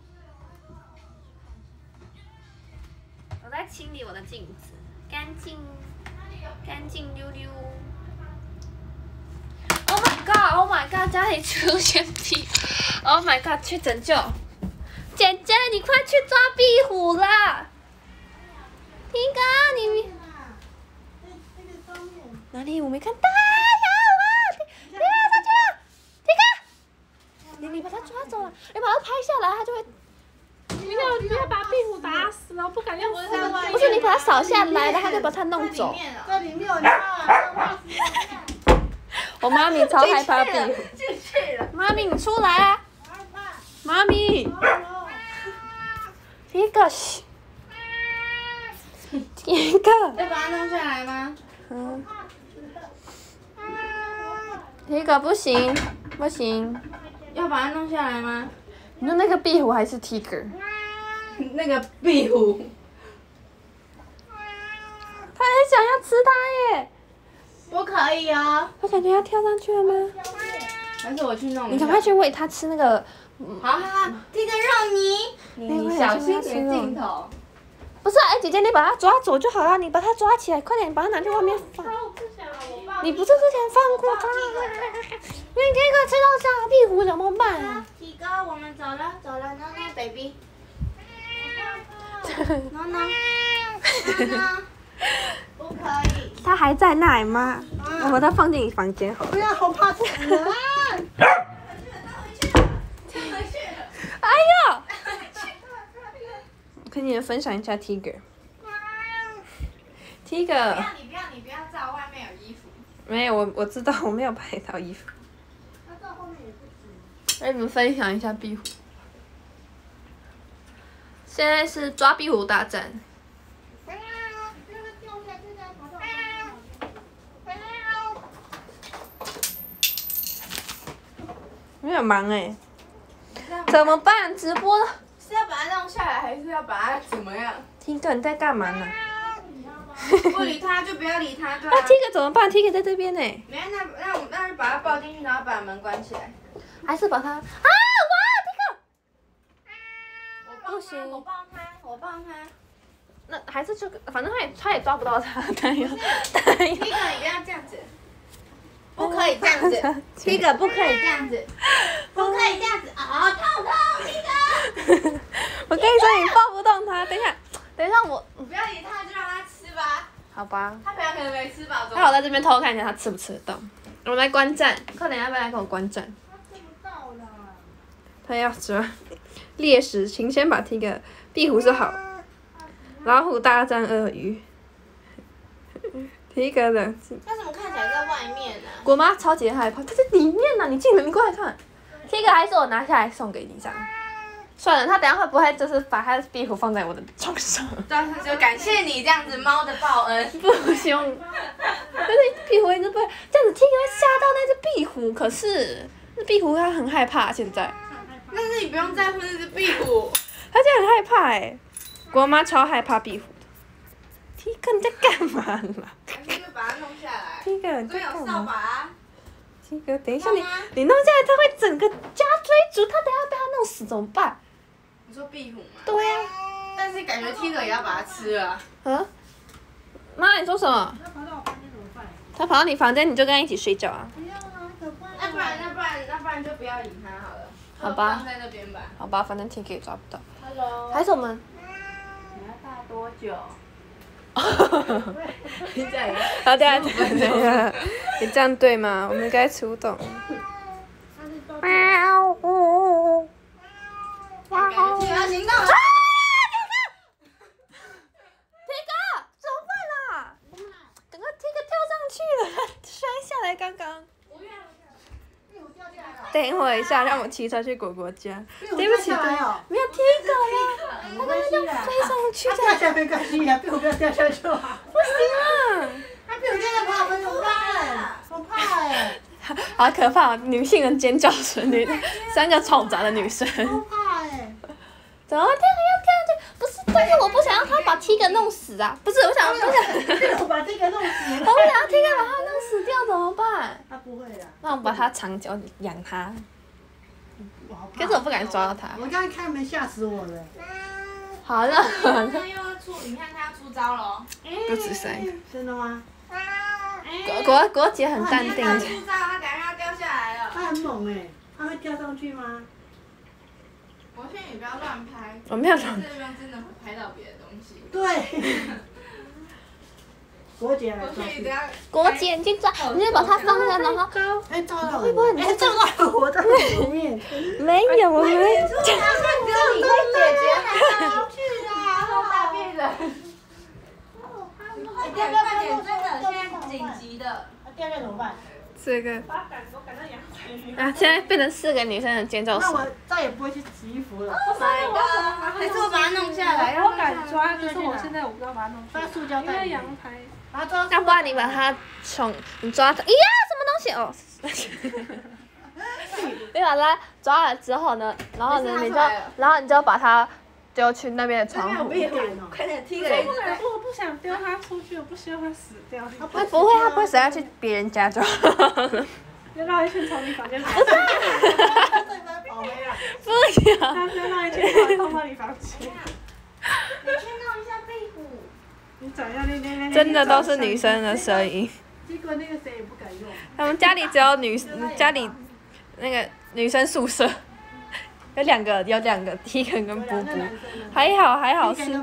A: 我在清理我的镜子，干净，干净溜溜。Oh my god! Oh my god! 家里出现壁 ！Oh my god! 去拯救！姐姐，你快去抓壁虎啦！听哥，你哪里？我没看到呀！哇！你不要上去了，听哥，你你把它抓走了，你把它拍下来，它就会。 要不要把壁虎打死了，我不敢用
B: 不是在外面
A: 不是你把它扫下来，然后再把它弄走。
D: 在里面有你看，
A: 我妈咪超害怕壁虎。
B: 进去了。
A: 妈咪，你出来啊！妈咪，一个，一个。
B: 要把它弄下来吗？
A: 嗯。一个不行，不行。
B: 要把它弄下来吗？
A: 你说那个壁虎还是 Tiger？
B: 那个壁虎。
A: 它很想要吃它耶。
B: 不可以哦。
A: 我感觉要跳上去了吗？
B: 还是我去弄一下？
A: 你赶快去喂它吃那个。
B: 好好好，这个肉泥，你小心点镜头。
A: 不是啊，哎、姐姐，你把它抓走就好了，你把它抓起来，快点，把它拿去外面放。你不是之前放过它吗？你这个吃到小壁虎怎么办啊？
B: 体哥，我们走了，走了 ，no no baby。no no no no， 不可以。
A: 它还在那里吗？我把它放进你房间好了。
D: 不要，好怕死啊！
A: 哎呦！我跟你们分享一下 Tiger。Tiger。
B: 不要你不要你不要照，外面有衣服。
A: 没有，我我知道我没有拍到衣服。
D: 他到后面也不止。
A: 跟你们分享一下壁虎。现在是抓壁虎大战。有点忙哎、欸，怎么办？直播了。
B: 是要把它弄下来，还是要把它怎么样？
A: Tiger 你在干嘛呢？
B: 不理它就不要理它，对
A: 那
B: 啊。
A: Tiger 怎么办？Tiger 在这边呢、欸。
B: 没，那那我那就把它抱进去，然后把门关起来。
A: 还是把它啊！哇 ，Tiger！
B: 我抱
A: 不行
B: 它，我抱它，我抱它。
A: 那还是就反正他也他也抓不到它，他要他
B: 第一个你不要这样子。不可以这样子，第一个不可以这样子，不可以这样子，啊、哦，痛痛，第一个。
A: 我跟你说，你抱不动它。等一下，等一下我。
B: 不要理它，就让它吃吧。
A: 好吧。
B: 它平常可能没吃饱。
A: 那我在这边偷看一下它吃不吃得到。我们来观战，快点，要不要来跟我观战？
D: 他吃不到了。
A: 他要抓猎食，请先把这个壁虎是好。老虎大战鳄鱼。第一个冷静。
B: 它怎么看起来在外面呢、啊？
A: 我妈超级害怕，它在里面呢、啊，你进来，你过来看。这个还是我拿下来送给你这样。算了，他等下会不会就是把他的壁虎放在我的床上？
B: 对，就感谢你这样子猫的报恩。
A: 不凶，但是壁虎一直不会这样子，听会吓到那只壁虎。可是那壁虎它很害怕，现在。
B: 但是你不用在乎那只壁虎。
A: 它现在很害怕哎、欸，我妈超害怕壁虎的。Tiger 你在干嘛啦？
B: 还是就把它弄下来。
A: Tiger 你
B: 这有
A: 在干嘛
B: 扫把啊。
A: ？Tiger 等一下你你弄下来，它会整个家追逐，它等下被它弄死怎么办？
B: 你说壁虎吗？
A: 对呀、
B: 啊。但是感觉 Tiger 也要把它吃了。
A: 啊？妈，你说什么？
D: 他跑到我房间怎么办？
A: 它跑到你房间，你就跟它一起睡觉啊？
D: 不要啊，可怕。
B: 那不然，那不然，那不然就不要理它好了。
A: 好吧。
B: 放在那边吧。
A: 好吧，反正 Tiger 也抓不到。
B: Hello。
A: 还是我们。
B: 你要大多久？
A: 然后等下等下，你这样对吗？我们该出动。喵呜！
B: 哇！起来行动了。
A: Tiger，怎么办啦？整个 Tiger 跳上去了，摔下来刚刚。等一会儿一下，让我骑车去果果家。对不起，对，没有 Tiger 了，他刚刚就飞上去
D: 掉下来没关系呀，壁虎不要掉下去啊。
A: 不行啊！
D: 他壁虎掉在跑，我怎么办？我怕哎。
A: 好可怕、哦！女性的尖叫声，女的三个嘈杂的女生。
D: 我怕哎。
A: 怎么跳要跳上去？不是，但是我不想让他把 Tiger 弄死啊！不是，我想，不想。
D: 壁虎把这个弄死。
A: 我不想要 Tiger 把它弄死掉怎么办？
D: 他不会的。
A: 那我把它长脚养它。可是我不敢抓到它。
D: 我刚才开门吓死我了。
A: 好了。
B: 那又要出，你看他要出招了。
A: 不止三个。
D: 真的吗？
A: 国国国姐很淡定。
B: 他出招，他等下要掉下来了。
D: 他很猛哎，他会跳上去吗？
B: 我劝你不要乱拍。
A: 我没有乱。
B: 这边真的会拍到别的东西。
D: 对。国姐来
B: 我劝你不要。
A: 国姐，你去抓，你就把它放下，然后。
D: 哎，照到
A: 会不会你
D: 哎，照到我的里面。
A: 没有，我们。
B: 这样你可以解决他。 快点，真的，现在紧急的。
D: 第二个怎么办？
A: 这个
D: 把赶我赶到阳台里面。
A: 啊，现在变成四个女生的尖叫声。
D: 那我再也不会去洗衣服了。
B: Oh my god！ 还是我把它弄下来，
D: 我敢抓，可是我现在我不知道把它弄。放塑胶袋。因为阳台。把它抓。
A: 要不然你把它从你抓它，咦呀，什么东西哦？你把它抓了之后呢，然后呢你就，然后你就把它丢去那边的窗户。
B: 快点踢个
D: 我不敢，我不想丢它出去，我不希望它死掉。
A: 它不会，它不会死下去别人家就好了。
D: 要绕一圈从你房间来。
A: 不是。不要。
D: 他要绕一圈跑到你房间。
B: 你去弄一下壁虎。
D: 你找一下那那那。
A: 真的都是女生的声音。
D: 结果那个谁也不敢用。
A: 他们家里只有女，家里那个女生宿舍有两个，有两个 T 跟跟布布，还好还好是。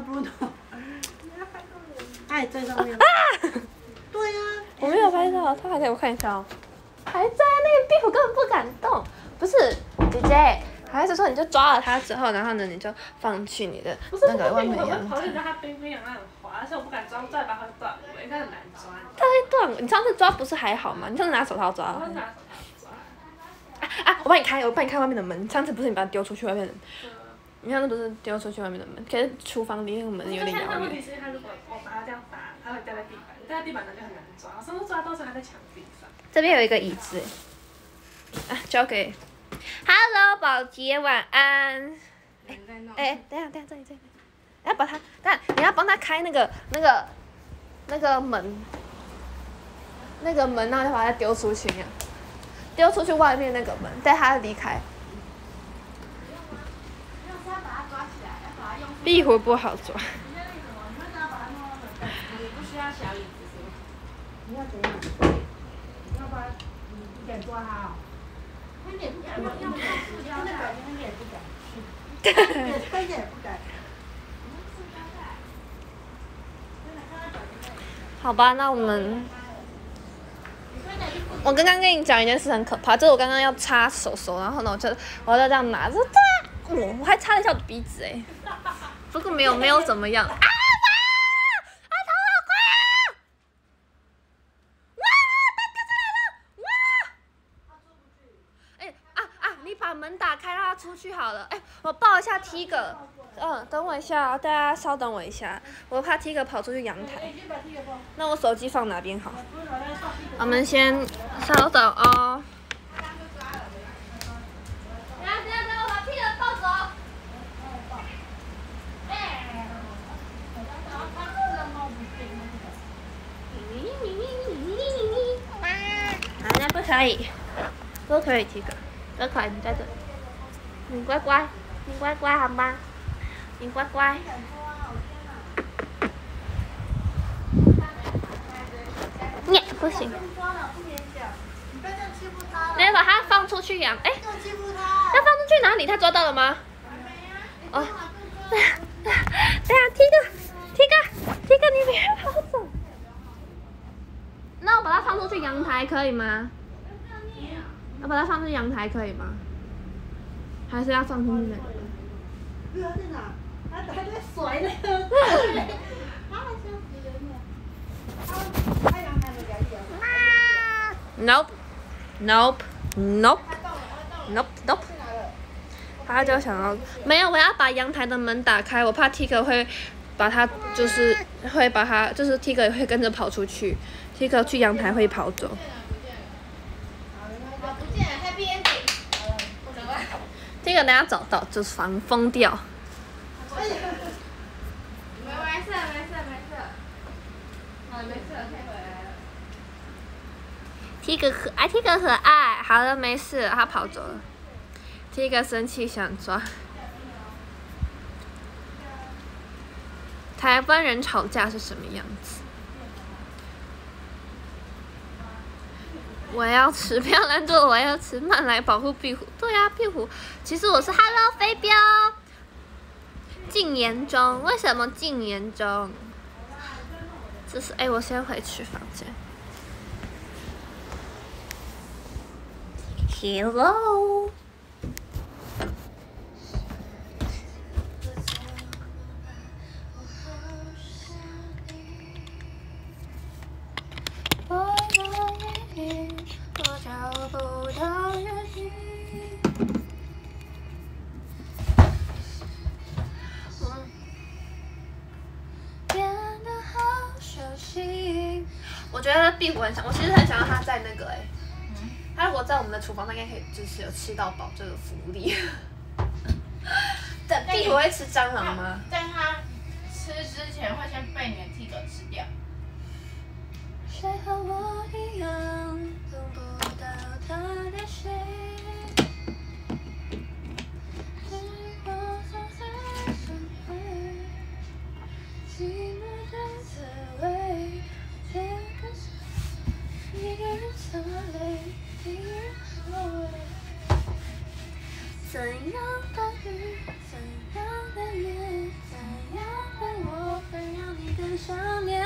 D: 哎，在上面。
A: 啊！
D: 对呀。
A: 我没有拍到，他还在，我看一下哦。还在，那个壁虎根本不敢动。不是，姐姐，还是说你就抓了它之后，然后呢，你就放去你的那个外面阳台。
D: 不是，它冰冰凉凉很滑，而且我不敢抓，再把它断尾，它很难抓。
A: 它会断，你上次抓不是还好吗？你上次拿手套抓。
D: 我拿手套抓。
A: 啊啊！我帮你开，我帮你开外面的门。上次不是你把它丢出去外面的？你看那不是丢出去外面的门，可是厨房离那个门有点遥远。
D: 问题是，它如果我把它这样打，它会掉在地板，掉在地板上就很难抓。上次抓都是它在墙壁上。
A: 这边有一个椅子，啊，交给 ，Hello， 宝洁，晚安。哎、欸，等一下，等一下，这里这里，要把它，但你要帮他开那个那个那个门，那个门，然后就把它丢出去呀，丢出去外面那个门，带他离开。壁虎不好抓。
B: 你不需要小椅子是吗？
D: 你要怎样？要不然你敢抓它哦？他也不敢，要不要塑胶袋？他也不敢。他也不敢。
A: 好吧，那我们，我刚刚跟你讲一件事很可怕，就是我刚刚要擦手手，然后呢，我就我就这样拿着，我我还擦了一下我的鼻子哎，不过没有没有怎么样。啊！把门打开，让他出去好了。哎、欸，我抱一下 T 哥，嗯，等我一下，大家稍等我一下，我怕 T 哥跑出去阳台。那我手机放哪边好？我们先稍等哦。等下等下等我把 T 哥抱走。啊，那不可以，不可以 T 哥。都可以，你在这，你乖乖，你乖乖好吗？你乖乖。你不行。你要把它放出去养，哎，要放出去哪里？他抓到了吗？哦，对呀，对呀 ，T 哥 ，T 哥 ，T 哥，你别跑走。那我把它放出去阳台可以吗？要把它放去阳台可以吗？还是要放进去那里？
D: 在哪？他还在甩那个。
A: Nope, nope, nope, nope, nope。他就想要没有，我要把阳台的门打开，我怕 Tigger 会把它就是会把它就是 Tigger 会跟着跑出去 ，Tigger 去阳台会跑走。这个等下找到就是防疯掉。
B: 没没事没事没事，好没事，可以回来了。
A: T 哥可爱 ，T 哥可爱，好了没事，他跑走了。T 哥生气想抓。台湾人吵架是什么样子？我要吃，不要拦住我，我要吃，慢来保护壁虎。对啊，壁虎，其实我是 Hello 飞镖，禁言中，为什么禁言中？这是哎、欸，我先回去房间。Hello。 我觉得壁虎很想，我其实很想要它在那个哎、欸，
B: 嗯，
A: 它如果在我们的厨房，它应该可以就是有吃到饱这个福利。对，壁虎会吃蟑螂吗？
B: 在它吃之前会先被你的体格吃掉。
A: 谁和我一样等不到他的谁？寂寞的滋味，却跟一个人擦泪，一个人后悔。怎样的雨，怎样的夜，怎样的我会让你更想念？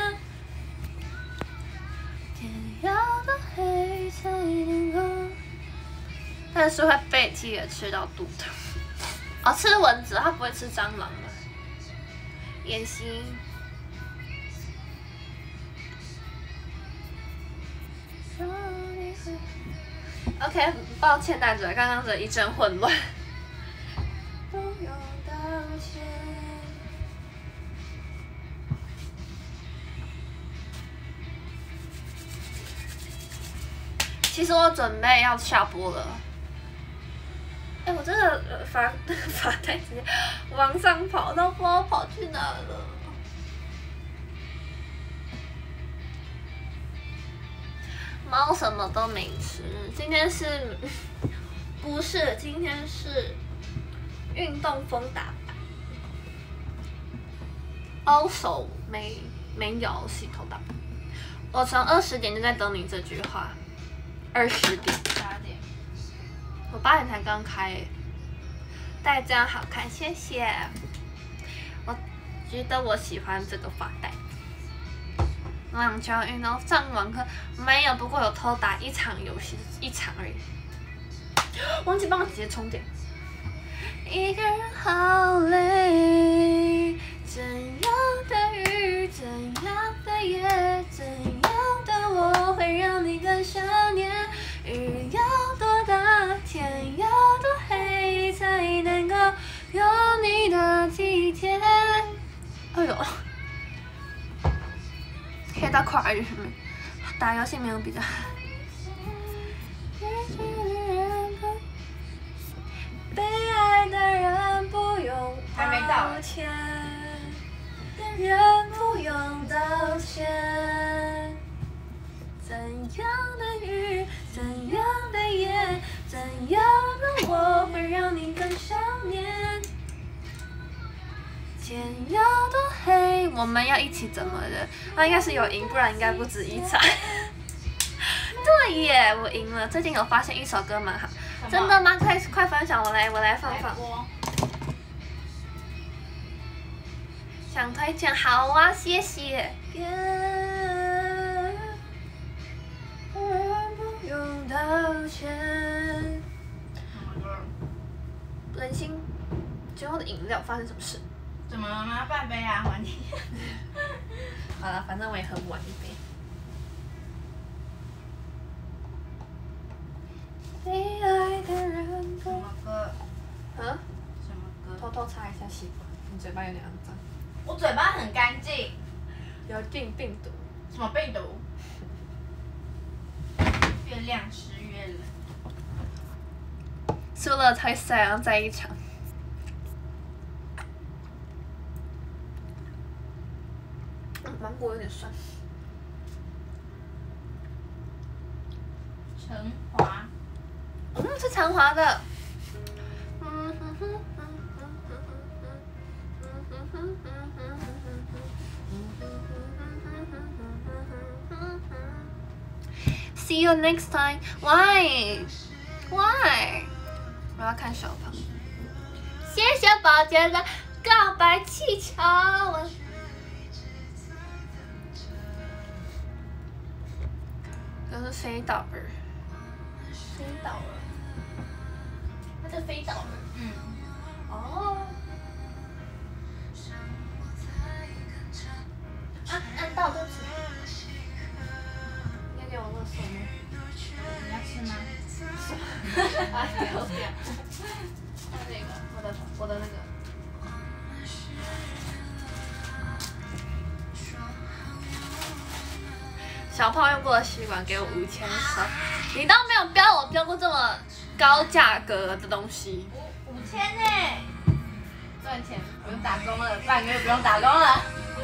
A: 天要多黑才能够？但是会被鸡给吃到肚的。哦，吃蚊子，它不会吃蟑螂的。演习。OK， 抱歉大家，刚刚的一阵混乱。不用道歉。其实我准备要下播了。哎、欸，我真的呃发那个发带直接往上跑，都不知道跑去哪了。猫什么都没吃，今天是，不是今天是运动风打扮。欧手没没有洗头打扮，我从二十点就在等你这句话。二十点。
B: 八点。
A: 我八点才刚开耶。戴这样好看，谢谢。我觉得我喜欢这个发带。网球运动上网课没有，不过有偷打一场游戏，一场而已。忘记帮我姐姐充电。一个人好累，怎样的雨，怎样的夜，怎样的我会让你更想念？雨要多大，天要多黑，才能够有你的体贴？哎呦！可以到跨日，打游戏没有比较好。被爱的人不用道歉，人不用道歉。怎样的雨，怎样的夜，怎样的我会让你更想念？天要多黑，我们要一起怎么的？那应该是有赢，不然应该不止一场。对耶，我赢了。最近有发现一首歌蛮好，真的吗？快快分享，我来我来放放。想推荐，好啊，谢谢。不用道歉。人心，今后的饮料发生什么事？
B: 怎么了吗？半杯啊，还你。
A: 好了，反正我也喝不完一杯。被爱的人
B: 什么歌？
A: 嗯？
B: 什么歌？
A: 偷偷擦一下吸管，你嘴巴有点肮脏。
B: 我嘴巴很干净。
A: 有病病毒。
B: 什么病毒？月亮失约了。
A: 输了才赛，然后在一场。芒果有点酸。
B: 陈华。
A: 嗯，是陈华的。See you next time. Why? Why? 我要看小胖。谢谢宝洁的告白气球。这是飞岛儿。飞岛儿。它是飞岛儿。
B: 嗯。
A: 哦。啊，按到对不起。你要给我乐色吗？
B: 你要吃吗？
A: 啊，不要不要。还有那个，我的我的那个。 小胖用过的吸管给我五千收，你倒没有标我标过这么高价格的东西。
B: 五五千呢，赚钱不用打工了，半个月不用打工了。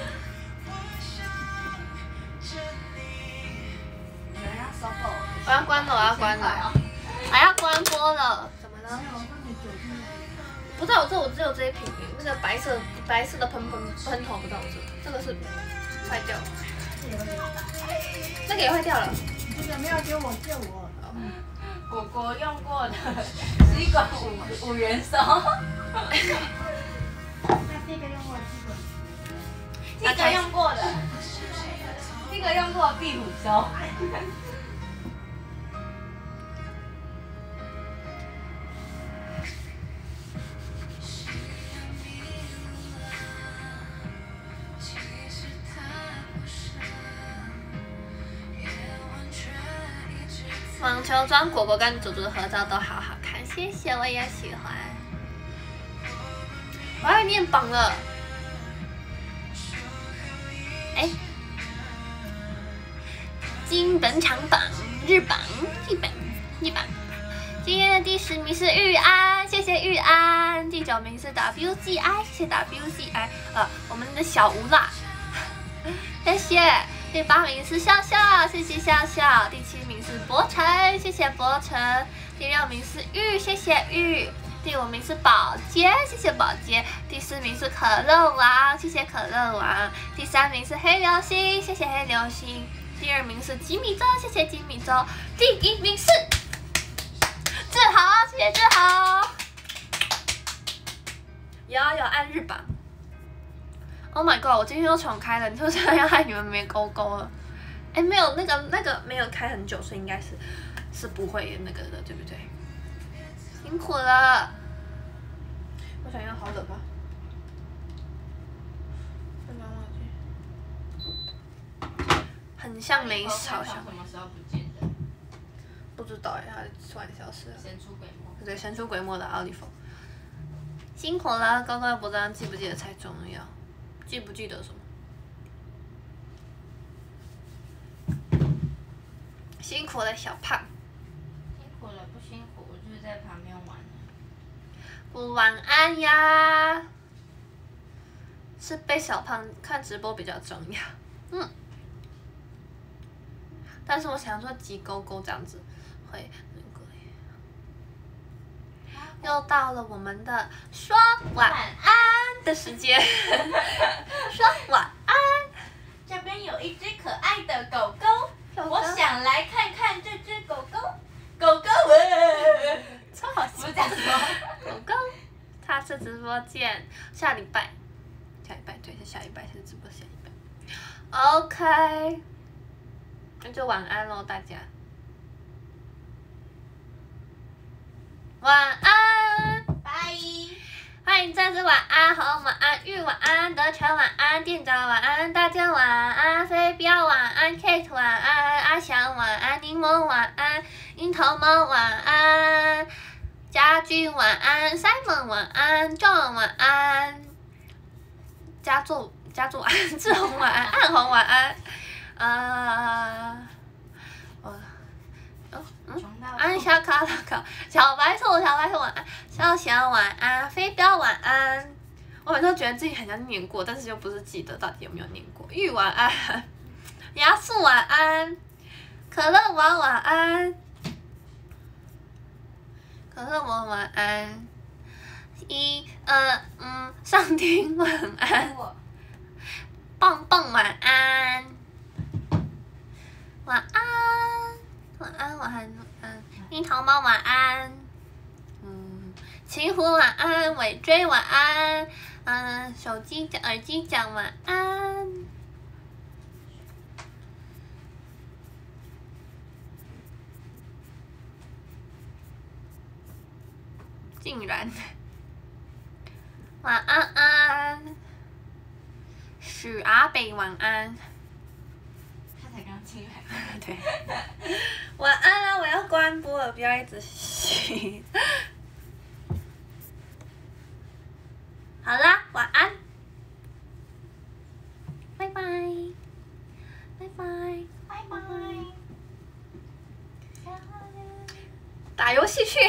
A: 我要关了，我要关了，我要关播了。怎么了？不在我这，我只有这一瓶，那个白色白色的喷喷喷头不在我这，这个是坏掉了，那个也坏掉了。
D: 这个没有给我借我。
B: 果果用过的吸管五五元收。
D: 那这个用过的吸管。
B: 这个用过的，这个用过的壁虎收。
A: 网球装果果跟祖祖的合照都好好看，谢谢，我也喜欢。我要念榜了，哎，金本场榜日榜日本日榜，今天的第十名是玉安，谢谢玉安。第九名是 W G I， 谢谢 W G I， 呃，我们的小吴啦，谢谢。第八名是笑笑，谢谢笑笑。第七名是博成，谢谢博成。第六名是玉，谢谢玉。第五名是宝洁，谢谢宝洁。第四名是可乐王，谢谢可乐王。第三名是黑流星，谢谢黑流星。第二名是吉米周，谢谢吉米周。第一名是志豪，谢谢志豪。有有按日榜。Oh my god！ 我今天又重开了，你是不是要害你们没勾勾了？哎，没有那个那个没有开很久，所以应该是是不会那个的，对不对？辛苦了。我想要好冷啊！很像没好像。
B: 什么时候不见的？
A: 不知道哎，他突然消失了。
B: 神出鬼没。
A: 对，神出鬼没的奥利弗。辛苦了，高高不知道记不记得才重要。记不记得什么？辛苦了，小胖。
B: 辛苦了，不辛苦，我就是在旁边玩。
A: 不晚安呀。是被小胖看直播比较重要，嗯。但是我想说挤勾勾这样子会那个。又到了我们的说晚安的时间，说晚安。
B: 这边有一只可爱的狗狗，我想来看看这只狗狗。狗狗喂，
A: 超好笑，
B: 不是这样说。
A: 狗狗，下次直播见，下礼拜，下礼拜对，是下礼拜是直播，下礼拜。OK， 那就晚安喽，大家。晚安，
B: 拜。
A: 欢迎再次晚安，好晚安，玉晚安，德全晚安，店长晚安，大家晚安，飞镖晚安 ，Kate 晚安，阿翔晚安，柠檬晚安，樱桃猫晚安，家俊晚安 ，Simon 晚安 ，John 晚安，家柱家柱晚安，志宏晚安，暗红晚安，呃，我。安小卡拉卡，小白兔，小白兔晚安，小翔晚安，飞镖晚安。我每次都觉得自己好像念过，但是又不是记得到底有没有念过。玉晚安，牙素晚安，可乐王晚安，可乐王晚安，一二嗯，上庭晚安，棒棒晚安，晚安。晚安，晚安，晚安，樱桃猫晚安，嗯，秦虎晚安，尾椎晚安，嗯，手机讲耳机讲晚安，竟然，晚安安，许阿北晚安。
B: 才刚进来。
A: 对，晚安了，我要关播了，不要一直洗。好啦，晚安，拜拜，拜拜，拜拜。 戏去。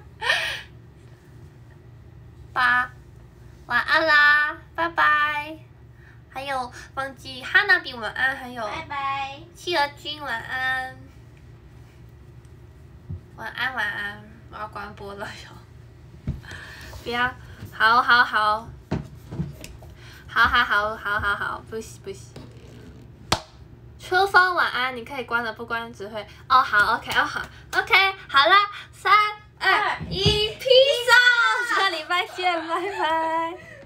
A: 八，晚安啦，拜拜。还有忘记哈娜比晚安，还有
B: 拜拜，
A: 企鹅君晚安，晚安晚安，我要关播了哟。不要，好好好，好好好好好好，不行不行。秋风晚安，你可以关了，不关只会哦好 OK 哦好 OK 好了，三二一，披萨，下礼拜见，拜拜。